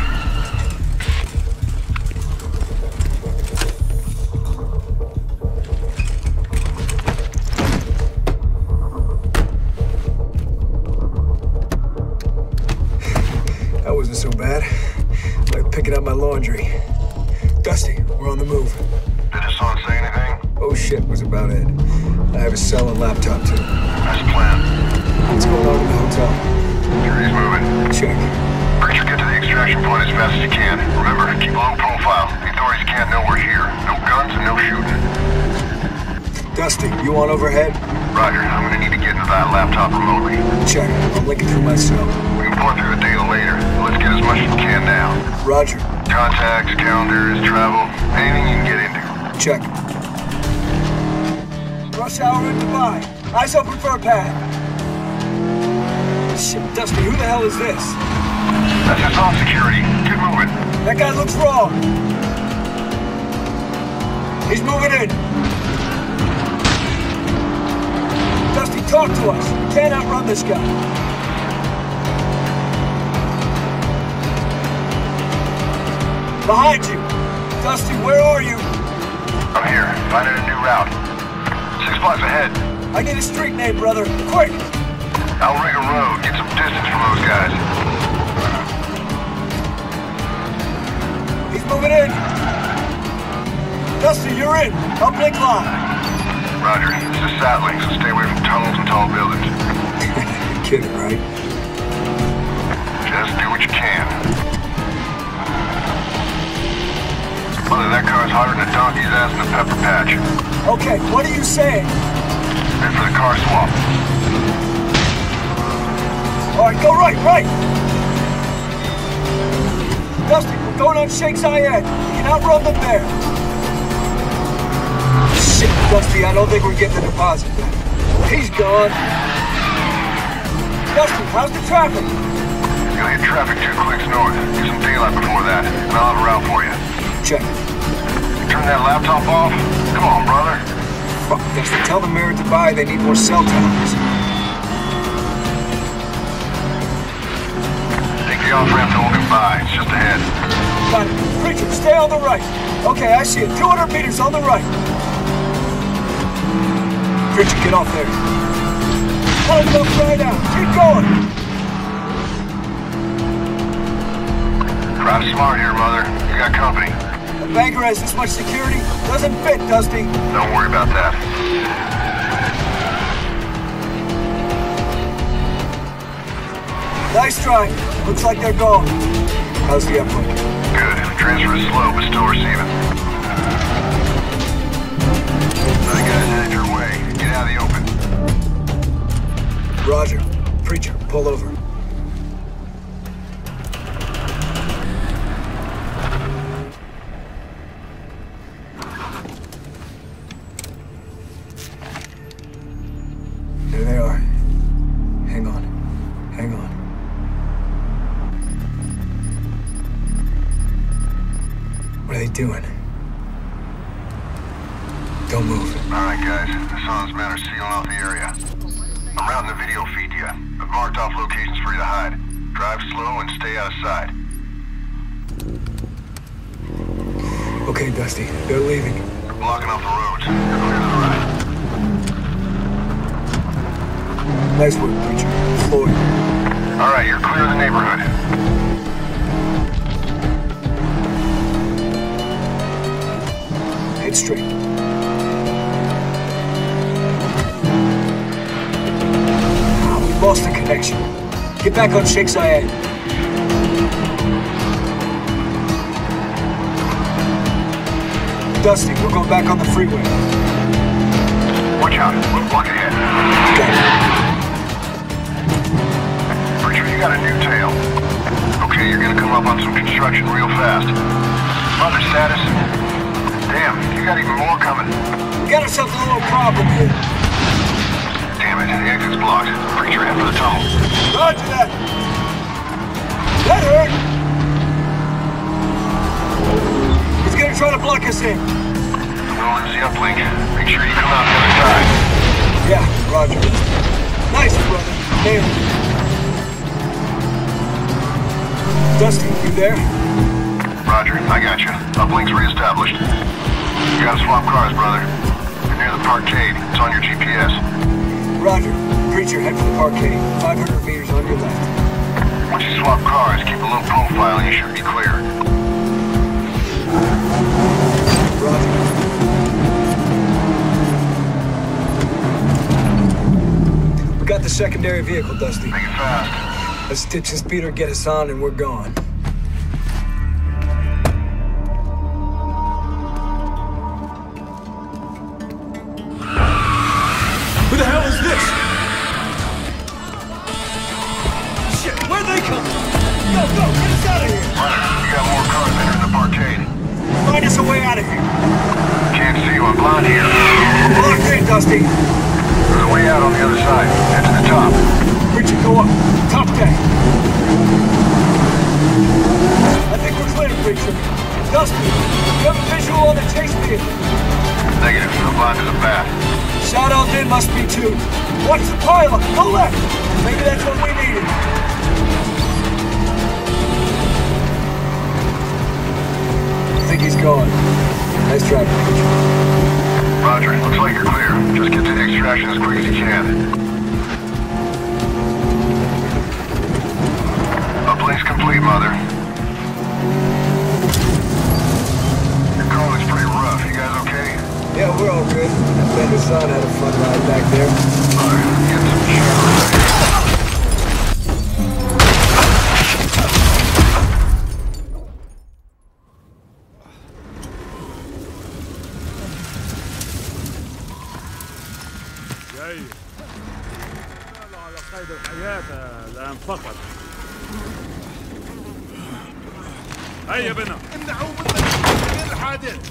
That wasn't so bad. Like picking up my laundry. Dusty, we're on the move. Did his son say anything? Oh shit was about it. I have a cell and laptop too. That's the plan. What's going on in the hotel? Sure he's moving. Check. Preacher, get to the extraction point as fast as you can. Remember, keep low profile. The authorities can't know we're here. No guns and no shooting. Dusty, you on overhead? Roger, I'm gonna need to get into that lab laptop remotely. Check. I'm linking through my cell. We can pour through the data later. Let's get as much as we can now. Roger. Contacts, calendars, travel, anything you can get into. Check. Rush hour in Dubai. Eyes open for a pad. Shit, Dusty, who the hell is this? That's just off security. Get moving. That guy looks wrong. He's moving in. Dusty, talk to us. We can't outrun this guy. Behind you. Dusty, where are you? I'm here. Finding a new route. Six blocks ahead. I need a street name, brother. Quick! I'll rig a road. Get some distance from those guys. He's moving in. Dusty, you're in. I'll blink live. Roger. This is Satling, so stay away from tunnels and tall buildings. You're kidding, right? Just do what you can. Brother, that car's hotter than a donkey's ass in a pepper patch. Okay, what are you saying? Head for the car swap. All right, go right, right! Dusty, we're going on Sheikh Zayed. We can outrun them there. Shit, Dusty, I don't think we're getting the deposit back. He's gone. Dusty, how's the traffic? You'll hit traffic two clicks north. Get some daylight before that, and I'll have a route for you. Check. Turn that laptop off? Come on, brother. Fuck, Dusty, tell the mayor to buy. They need more cell towers. Take the off-ramp to Open By. It's just ahead. Got it. Preacher, stay on the right. Okay, I see it. two hundred meters on the right. Preacher, get off there. Hold up right out. Keep going. Drive smart here, mother. You got company. A banker has this much security? Doesn't fit, Dusty. Don't worry about that. Nice try. Looks like they're gone. How's the uplink? Good. Transfer is slow, but still receiving. Other guys headed your way. Get out of the open. Roger. Preacher, pull over. There they are. Hang on. Hang on. What are they doing? Don't move. Alright, guys. Hassan's men are sealing off the area. I'm routing the video feed to you. I've marked off locations for you to hide. Drive slow and stay out of sight. Okay, Dusty. They're leaving. They're blocking off the roads. You're clear to the right. Nice work, Preacher. Floyd. Alright, you're clear of the neighborhood. Head straight. Oh, we lost the connection. Get back on Sheikh Zayed. Dusty, we're going back on the freeway. Watch out. One block ahead. Got it. Preacher, you got a new tail. Okay, you're gonna come up on some construction real fast. Mother status? Damn, you got even more coming. We got ourselves a little problem here. Damn it, the exit's blocked. Preacher, head for the tunnel. Roger that. That hurt. He's gonna try to block us in. Well, there's the uplink. Make sure you come out the other side. Yeah, roger. Nice, brother. Nailed it. Dusty, you there? Roger, I got you. Uplink's reestablished. You gotta swap cars, brother. You're near the parkade. It's on your G P S. Roger. Preacher, head for the parkade. five hundred meters on your left. Once you swap cars, keep a low profile and you should be clear. Roger. We got the secondary vehicle, Dusty. Make it fast. Let's stitch this Peter, get us on, and we're gone. Who the hell is this? Find us a way out of here. Can't see you, I'm blind here. Locked in, Dusty. There's a way out on the other side. Head to the top. Richard, go up. Top deck. I think we're clear, Preacher. Dusty, you have a visual on the chase vehicle? Negative. I'm blind as a bat. Shadow din must be too. Watch the pilot. Go left. Maybe that's what we needed. I think he's gone. Nice try, Preacher. Roger. Looks like you're clear. Just get to extraction as quick as you can. Uplink's complete, Mother. Your call looks pretty rough. You guys okay? Yeah, we're all good. That Ben Hassan had a fun ride back there. Alright, get some showers. جاي على قيد الحياة الآن فقط. هيا بنا. امنعوا من الحادث.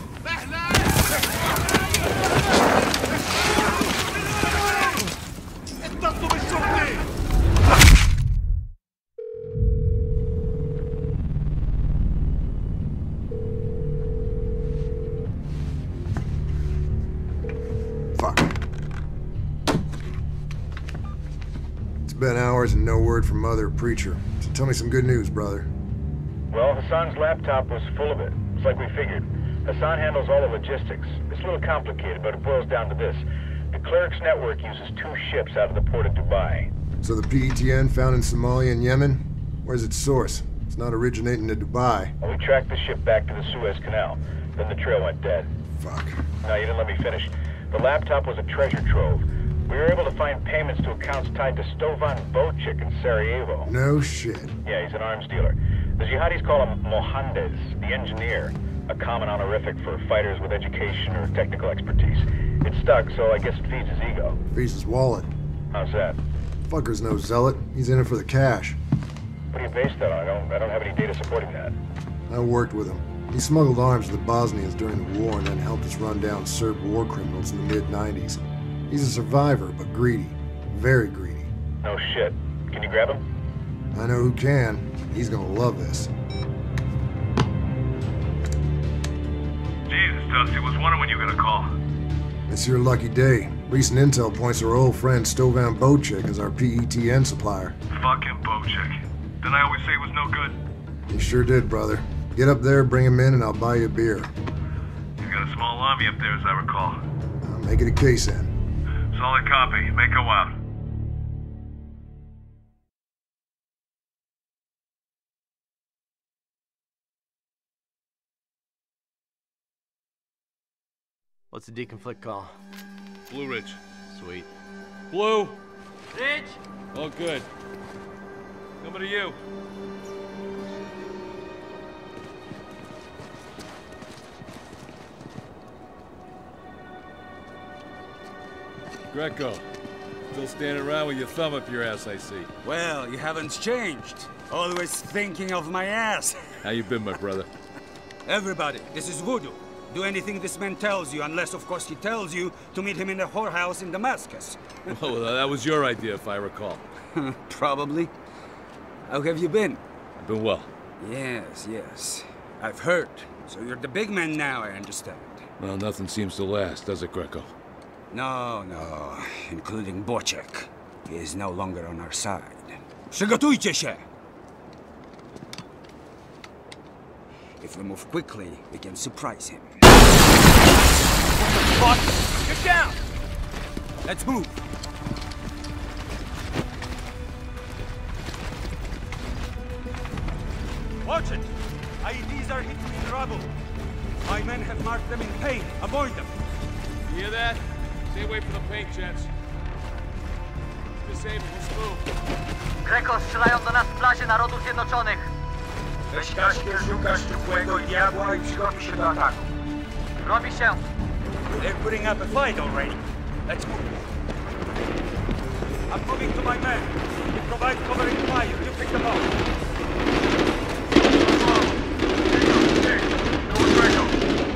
اتصلوا بالشرطي. Fuck. It's been hours and no word from Mother or Preacher. So tell me some good news, brother. Well, Hassan's laptop was full of it. It's like we figured. Hassan handles all the logistics. It's a little complicated, but it boils down to this. The cleric's network uses two ships out of the port of Dubai. So the P E T N found in Somalia and Yemen? Where's its source? It's not originating in Dubai. Well, we tracked the ship back to the Suez Canal. Then the trail went dead. Fuck. No, you didn't let me finish. The laptop was a treasure trove. We were able to find payments to accounts tied to Stovan Bocic in Sarajevo. No shit. Yeah, he's an arms dealer. The jihadis call him Mohandes, the engineer. A common honorific for fighters with education or technical expertise. It stuck, so I guess it feeds his ego. Feeds his wallet. How's that? Fucker's no zealot. He's in it for the cash. What do you base that on? I don't, I don't have any data supporting that. I worked with him. He smuggled arms to the Bosnians during the war and then helped us run down Serb war criminals in the mid nineties. He's a survivor, but greedy. Very greedy. No shit. Can you grab him? I know who can. He's gonna love this. Jesus, Dusty, was wondering when you were gonna call. It's your lucky day. Recent intel points to our old friend Stovan Bocic as our P E T N supplier. Fucking Bocic. Didn't I always say he was no good? You sure did, brother. Get up there, bring him in, and I'll buy you a beer. You got a small army up there, as I recall. I'll make it a case then. Solid copy. Mako out. What's the deconflict call? Blue Ridge. Sweet. Blue! Ridge! Oh, good. Coming to you. Greco. Still standing around with your thumb up your ass, I see. Well, you haven't changed. Always thinking of my ass. How you been, my brother? Everybody, this is Voodoo. Do anything this man tells you, unless, of course, he tells you to meet him in the whorehouse in Damascus. Well, that was your idea, if I recall. Probably. How have you been? I've been well. Yes, yes. I've heard. So you're the big man now, I understand. Well, nothing seems to last, does it, Greco? No, no. Including Bocic. He is no longer on our side. Przygotujcie się! If we move quickly, we can surprise him. What the fuck? Get down! Let's move. Watch it! I E Ds are hidden in rubble. My men have marked them in paint. Avoid them. You hear that? Stay away from the paint, gents. Disable, let's move. Greco, strzelają do nas w plazie Narodów Zjednoczonych. Weź Kaszkier, szukasz ciepłego diabła i przygotuj się do ataku. Robi się. They're putting up a fight already. Let's move. I'm moving to my men. You provide covering fire. You pick them up.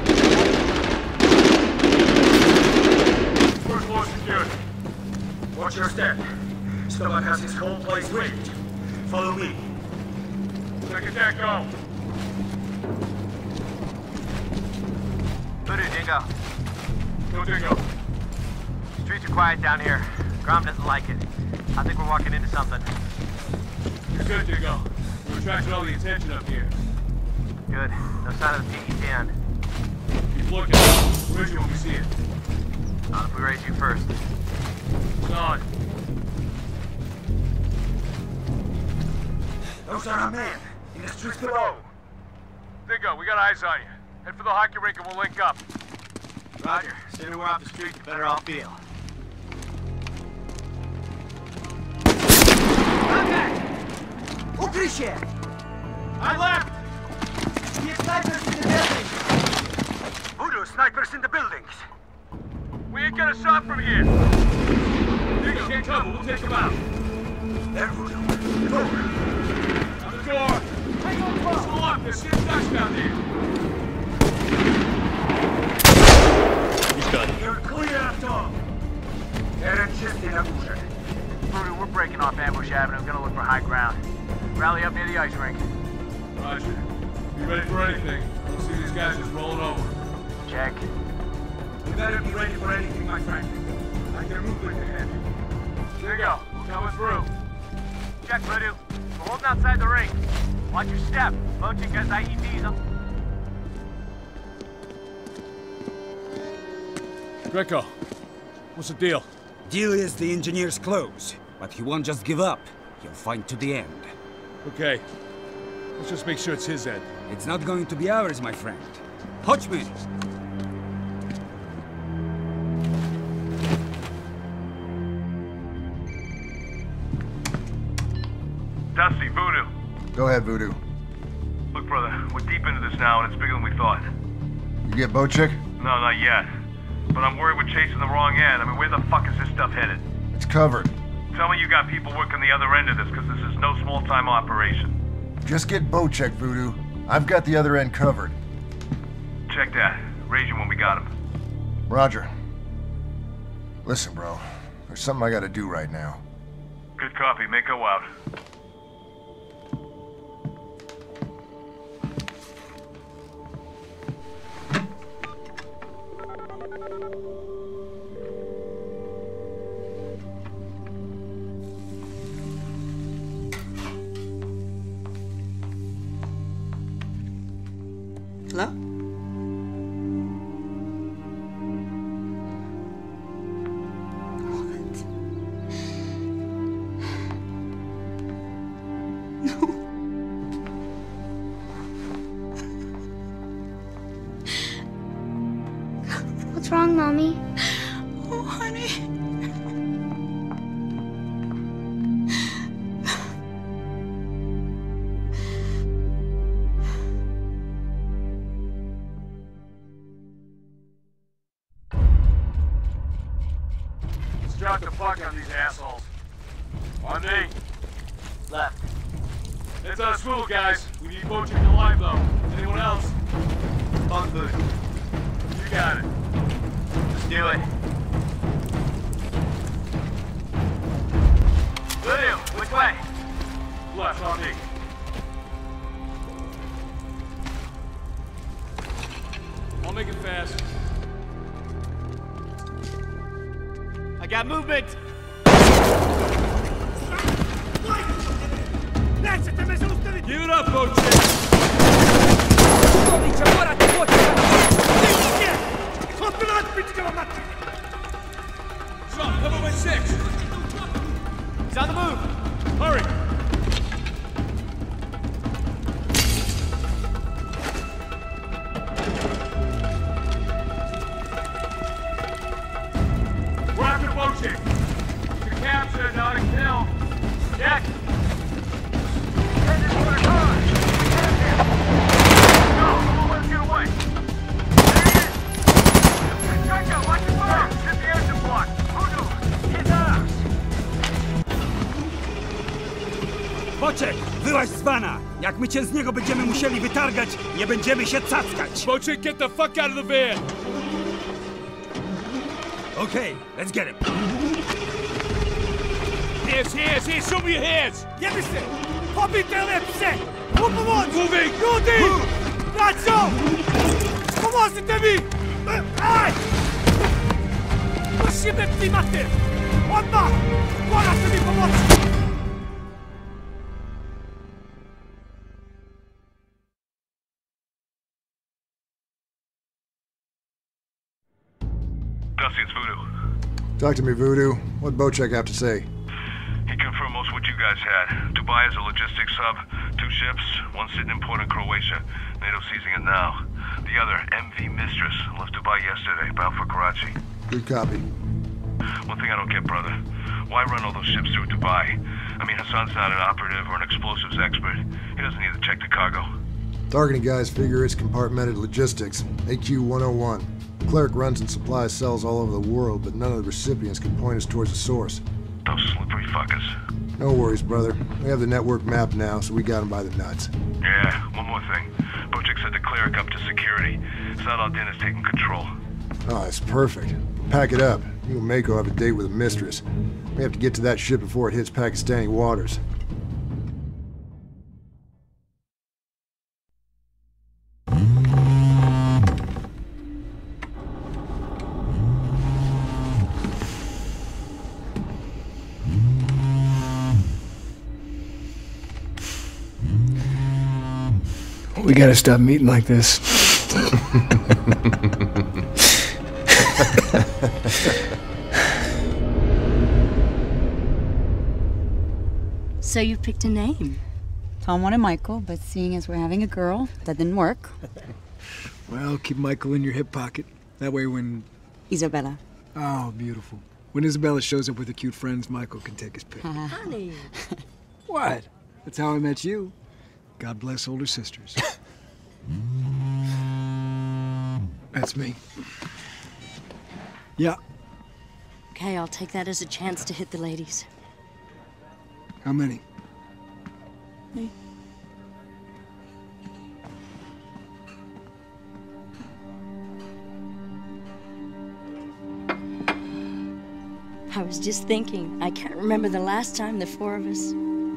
Stomach has his whole place rigged. Follow me. Second deck, go. Voodoo, Dingo. Go, Dingo. Streets are quiet down here. Grom doesn't like it. I think we're walking into something. You're good, Dingo. We're attracting all the attention up here. Good. No sign of the P E T N. Keep looking. We'll raise you when we see it. Not if we raise you first. It's on. Those are our men. In the streets below. Dingo, we got eyes on you. Head for the hockey rink and we'll link up. Roger. Sooner we're off the street, the better I'll feel. Contact! Укрытие! I left! Є snipers in the building! Voodoo, snipers in the buildings! We ain't got a shot from here! Dingo, get cover, we'll take them out! There, Voodoo. Get over. On the door! Hang on, Bob! Pull up, there's six ducks down there! He's done. You're clear, Tom! They're just in a bush. Voodoo, we're breaking off Ambush Avenue. Gonna look for high ground. Rally up near the ice rink. Roger. Be ready for anything. We'll see these guys just rolling over. Check. You better be ready for anything, my friend. Like their movement ahead. There you go. We're coming through. Check, Voodoo. We're holding outside the ring. Watch your step. Boating has I E Ds on. Greco, what's the deal? Deal is the engineer's close, but he won't just give up. He'll fight to the end. Okay. Let's just make sure it's his end. It's not going to be ours, my friend. Hodgman! Dusty, Voodoo. Go ahead, Voodoo. Look, brother, we're deep into this now, and it's bigger than we thought. You get boat chick? No, not yet. But I'm worried we're chasing the wrong end. I mean, where the fuck is this stuff headed? It's covered. Tell me you got people working the other end of this, because this is no small-time operation. Just get boat check, Voodoo. I've got the other end covered. Check that. Raise you when we got him. Roger. Listen, bro. There's something I gotta do right now. Good copy. Mako out. Hello? What? No. What's wrong, Mommy? Oh, honey. Drop the fuck on these assholes. On me. Left. It's on school, guys. We need boat chick alive, though. Anyone else? On Voodoo. You got it. Let's do it. Voodoo, which way? Left, on me. I'll make it fast. I got movement! Give it up, boat chick! Son, cover by six! He's on the move! Hurry! We're after boat chick. To capture, not to kill. Check. Headed for the car. Go, let's get away. There he is. Check out, watch your fire. Hit the engine block. Voodoo, hit us. Boczek, wyłaź z wana! Jak my cię z niego będziemy musieli wytargać, nie będziemy się cackać! Boczek, get the fuck out of the van! Okay, let's get him. Hands, hands, hands! Show me your hands! Give us it! Pobite lepse! Pomoć! Moving! Ljudi! Braćo! Pomozite mi! Aj! Musimy primate! Odmah! Morate mi pomoći! Dusty, it's Voodoo. Talk to me, Voodoo. What Bochek have to say? He confirmed most what you guys had. Dubai is a logistics hub. Two ships, one sitting in port in Croatia. NATO seizing it now. The other, M V Mistress, left Dubai yesterday, bound for Karachi. Good copy. One thing I don't get, brother. Why run all those ships through Dubai? I mean, Hassan's not an operative or an explosives expert. He doesn't need to check the cargo. Targeting guys figure it's compartmented logistics. A Q one oh one. Cleric runs and supplies cells all over the world, but none of the recipients can point us towards the source. Those slippery fuckers. No worries, brother. We have the network mapped now, so we got them by the nuts. Yeah, one more thing. Bochek said the cleric up to security. Saladin is taking control. Oh, that's perfect. Pack it up. You and Mako have a date with a mistress. We have to get to that ship before it hits Pakistani waters. We gotta stop meeting like this. So you picked a name. Tom wanted Michael, but seeing as we're having a girl, that didn't work. Well, keep Michael in your hip pocket. That way when... Isabela. Oh, beautiful. When Isabela shows up with her cute friends, Michael can take his pick. Honey. What? That's how I met you. God bless older sisters. That's me. Yeah. Okay, I'll take that as a chance to hit the ladies. How many? Me. I was just thinking, I can't remember the last time the four of us...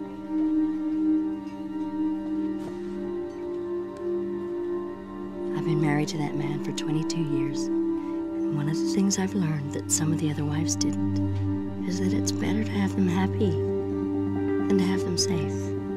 I've been married to that man for twenty-two years. And one of the things I've learned that some of the other wives didn't is that it's better to have them happy than to have them safe.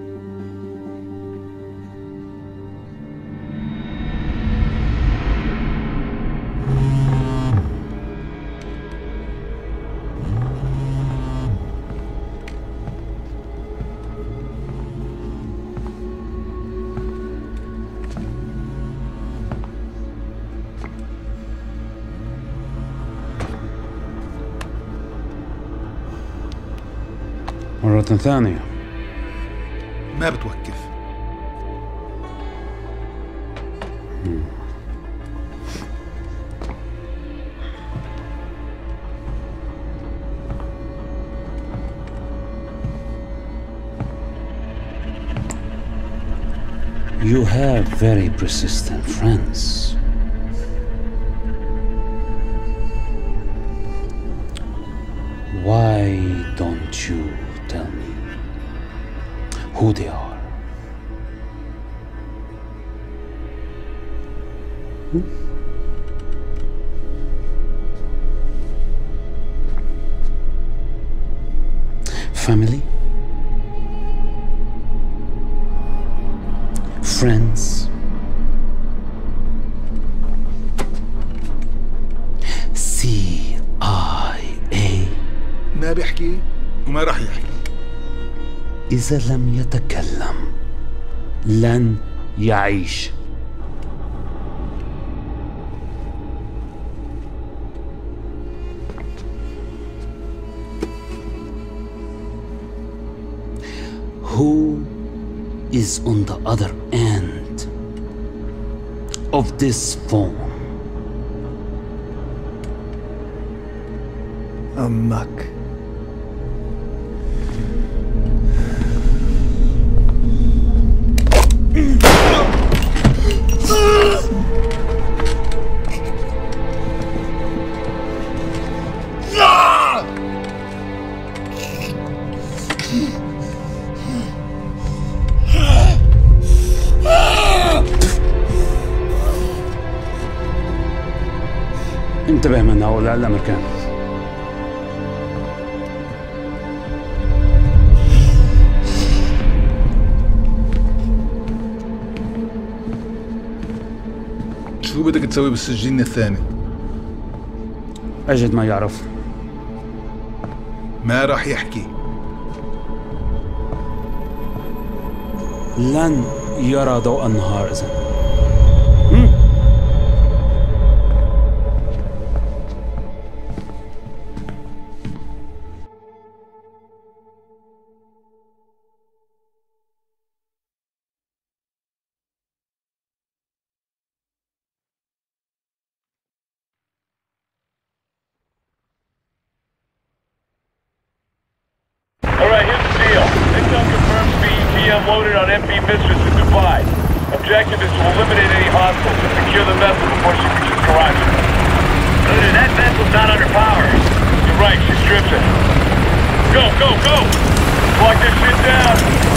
مرة ثانية ما بتوقف. You have very persistent friends. Why don't you tell me who they are? Hmm? Family? Friends? C I A. ما بيحكي وما راح يحكي. إذا لم يتكلم لن يعيش. Who is on the other end of this phone? A muck. انتبه من هؤلاء الامريكان. شو بدك تسوي بالسجين الثاني؟ اجد ما يعرف. ما راح يحكي. لن يرى ضوء النهار إذن. Alright, here's the deal. Intel confirms P E T N loaded on M V Mistress in Dubai. Objective is to eliminate any hostiles and secure the vessel before she reaches Karachi. Voodoo, that vessel's not under power. You're right, she strips it. Go, go, go! Lock this shit down!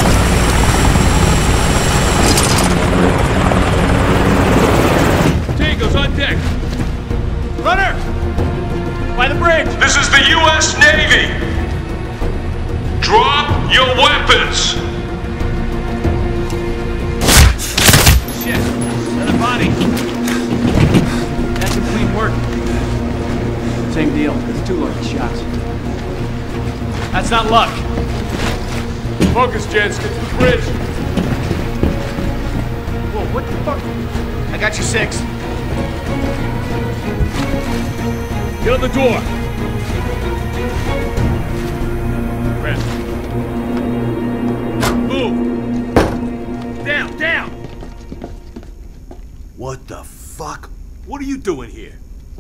Tango's on deck! Runner! By the bridge! This is the U S Navy! Drop your weapons! Shit, another body. That's some clean work. Same deal. It's two lucky shots. That's not luck. Focus, gents. Get to the bridge. Whoa, what the fuck? I got you six. Get on the door. Rest. Move. Down, down! What the fuck? What are you doing here?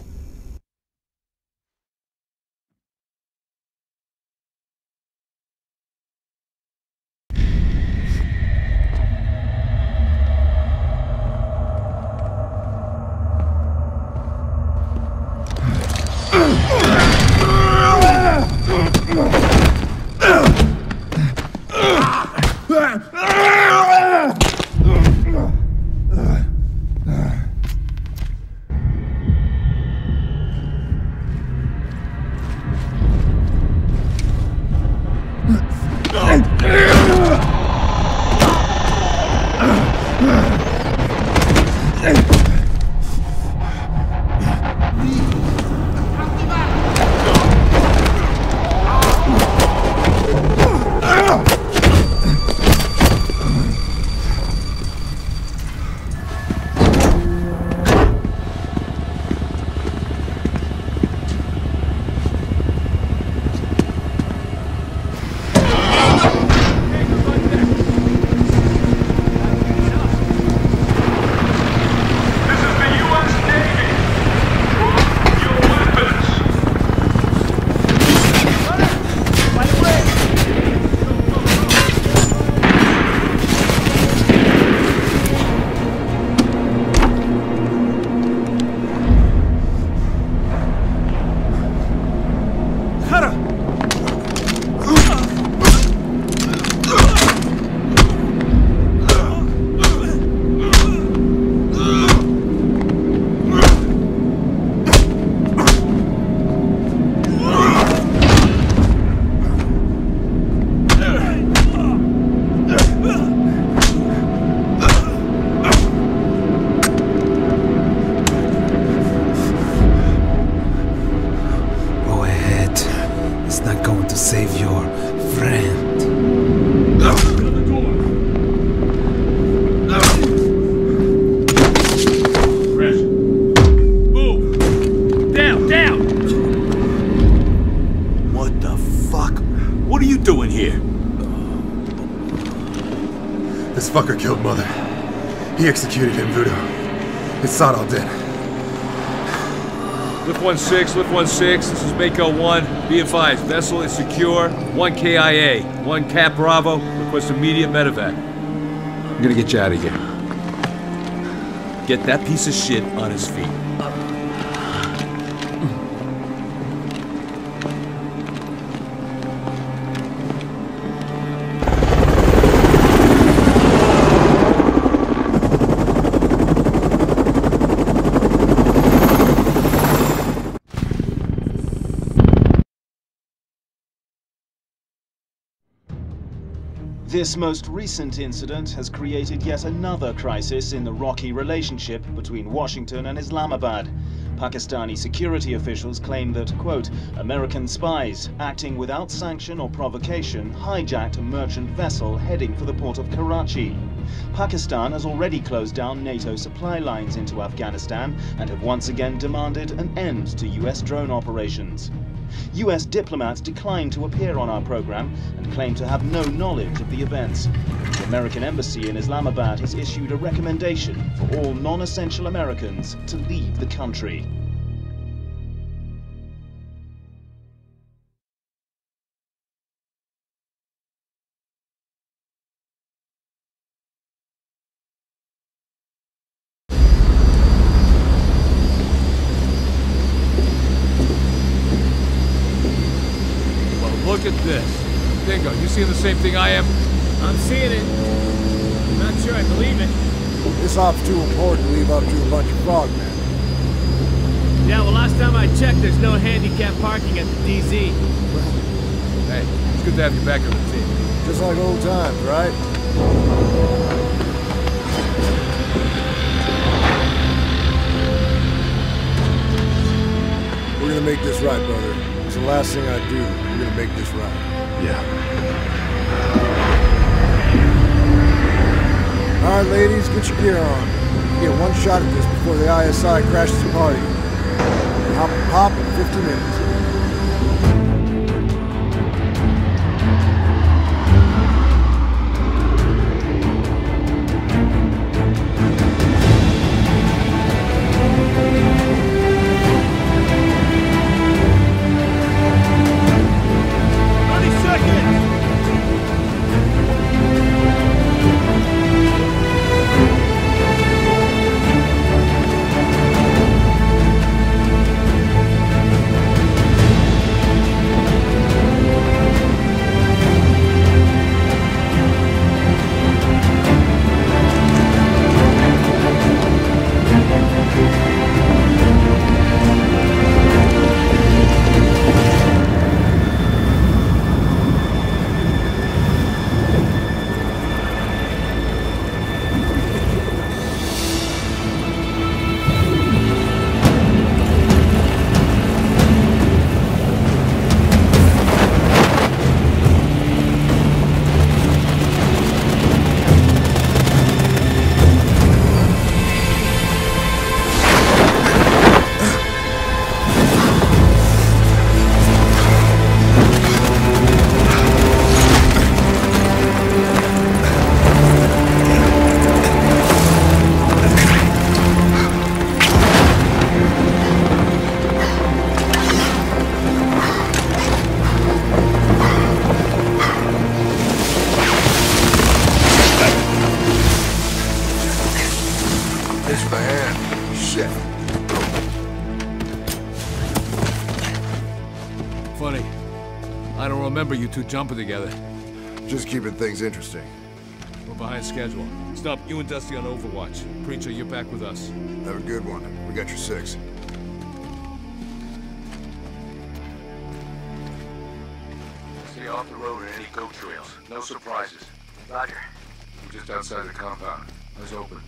Fucker killed Mother. He executed him, Voodoo. It's not all dead. Lift one six, Lift one six, this is Mako one. Be advised, vessel is secure. One K I A, one Cap Bravo. Request immediate medevac. I'm gonna get you out of here. Get that piece of shit on his feet. This most recent incident has created yet another crisis in the rocky relationship between Washington and Islamabad. Pakistani security officials claim that, quote, American spies acting without sanction or provocation hijacked a merchant vessel heading for the port of Karachi. Pakistan has already closed down NATO supply lines into Afghanistan and have once again demanded an end to U S drone operations. U S diplomats declined to appear on our program and claim to have no knowledge of the events. The American embassy in Islamabad has issued a recommendation for all non-essential Americans to leave the country. Look at this. Dingo, you seeing the same thing I am? I'm seeing it. I'm not sure I believe it. This op's too important to leave up to a bunch of frogmen. Yeah, well, last time I checked, there's no handicap parking at the D Z. Well, hey, it's good to have you back on the team. Just like old times, right? We're gonna make this right, brother. It's the last thing I do. We're gonna make this right. Yeah. All right, ladies, get your gear on. You get one shot at this before the I S I crashes the party. Hop and pop in fifty minutes. remember you two jumping together. Just keeping things interesting. We're behind schedule. Stump, you and Dusty on Overwatch. Preacher, you're back with us. Have a good one. We got your six. Stay off the road and any goat trails. No surprises. Roger. I'm just outside the compound. Eyes open.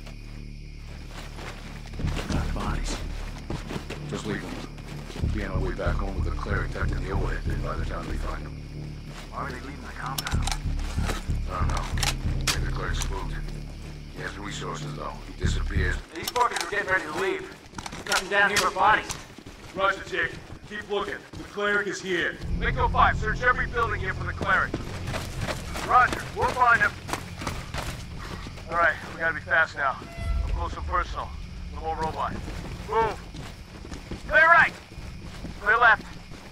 Got bodies. Just leave them. Be on our way back home with the cleric tucked in the overhead bin by the time we find them. Why are they leaving the compound? I don't know. I think the cleric's spooked. He has resources, though. He disappears. These fuckers are getting ready to leave. Coming down here for bodies. Roger, Jake. Keep looking. The cleric is here. Mako five, search every building here for the cleric. Roger, we'll find him. All right, we gotta be fast now. Up close and personal. No more robot. Move. Clear right. Clear left.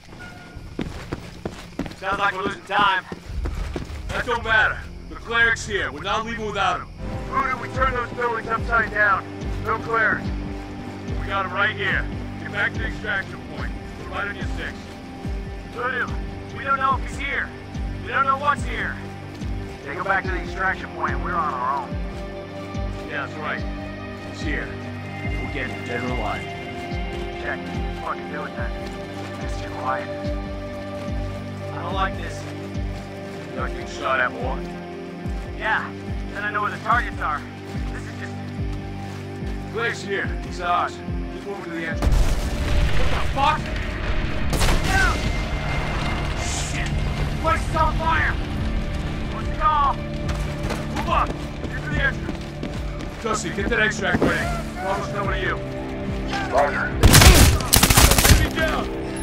Sounds like we're losing time. That don't matter. The cleric's here. We're not leaving without him. Voodoo, we turned those buildings upside down. No cleric. We got him right here. Get back to the extraction point. We're right on your six. Voodoo, we don't know if he's here. We don't know what's here. Take him back to the extraction point. We're on our own. Yeah, that's right. He's here. We'll get him dead or alive. Check. What's fucking doing that? It's too quiet. I don't like this. Not getting shot at more. Yeah, then I know where the targets are. This is just... Blake's here. He's ours. Keep moving to the entrance. What the fuck? Down! Shit! Place is on fire! What's the call? Move up! Get to the entrance. Tussie, get that extract ready. Almost coming to you. Roger. Take me down!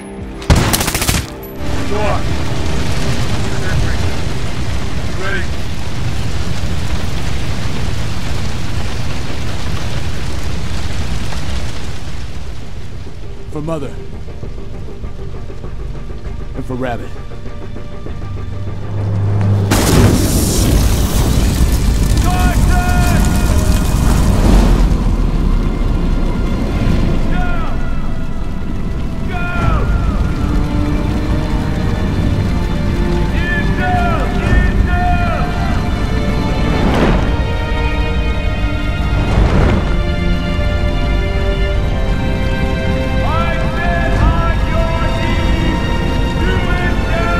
Go on. Ready? For Mother. And for Rabbit. I said on your knees! Do it now!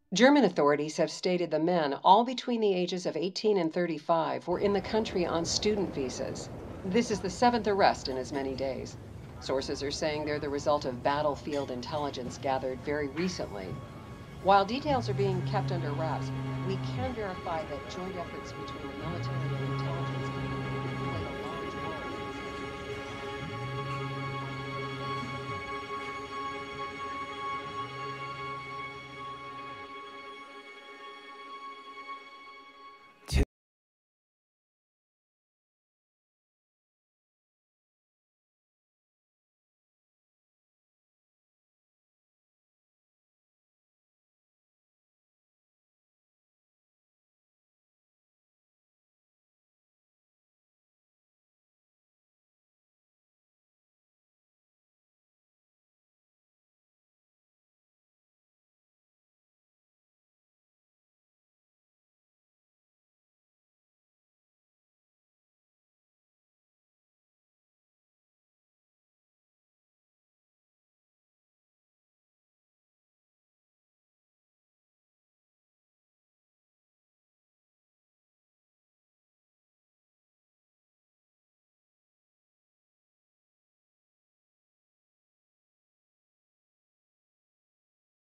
German authorities have stated the men, all between the ages of eighteen and thirty-five, were in the country on student visas. This is the seventh arrest in as many days. Sources are saying they're the result of battlefield intelligence gathered very recently. While details are being kept under wraps, we can verify that joint efforts between the military and intelligence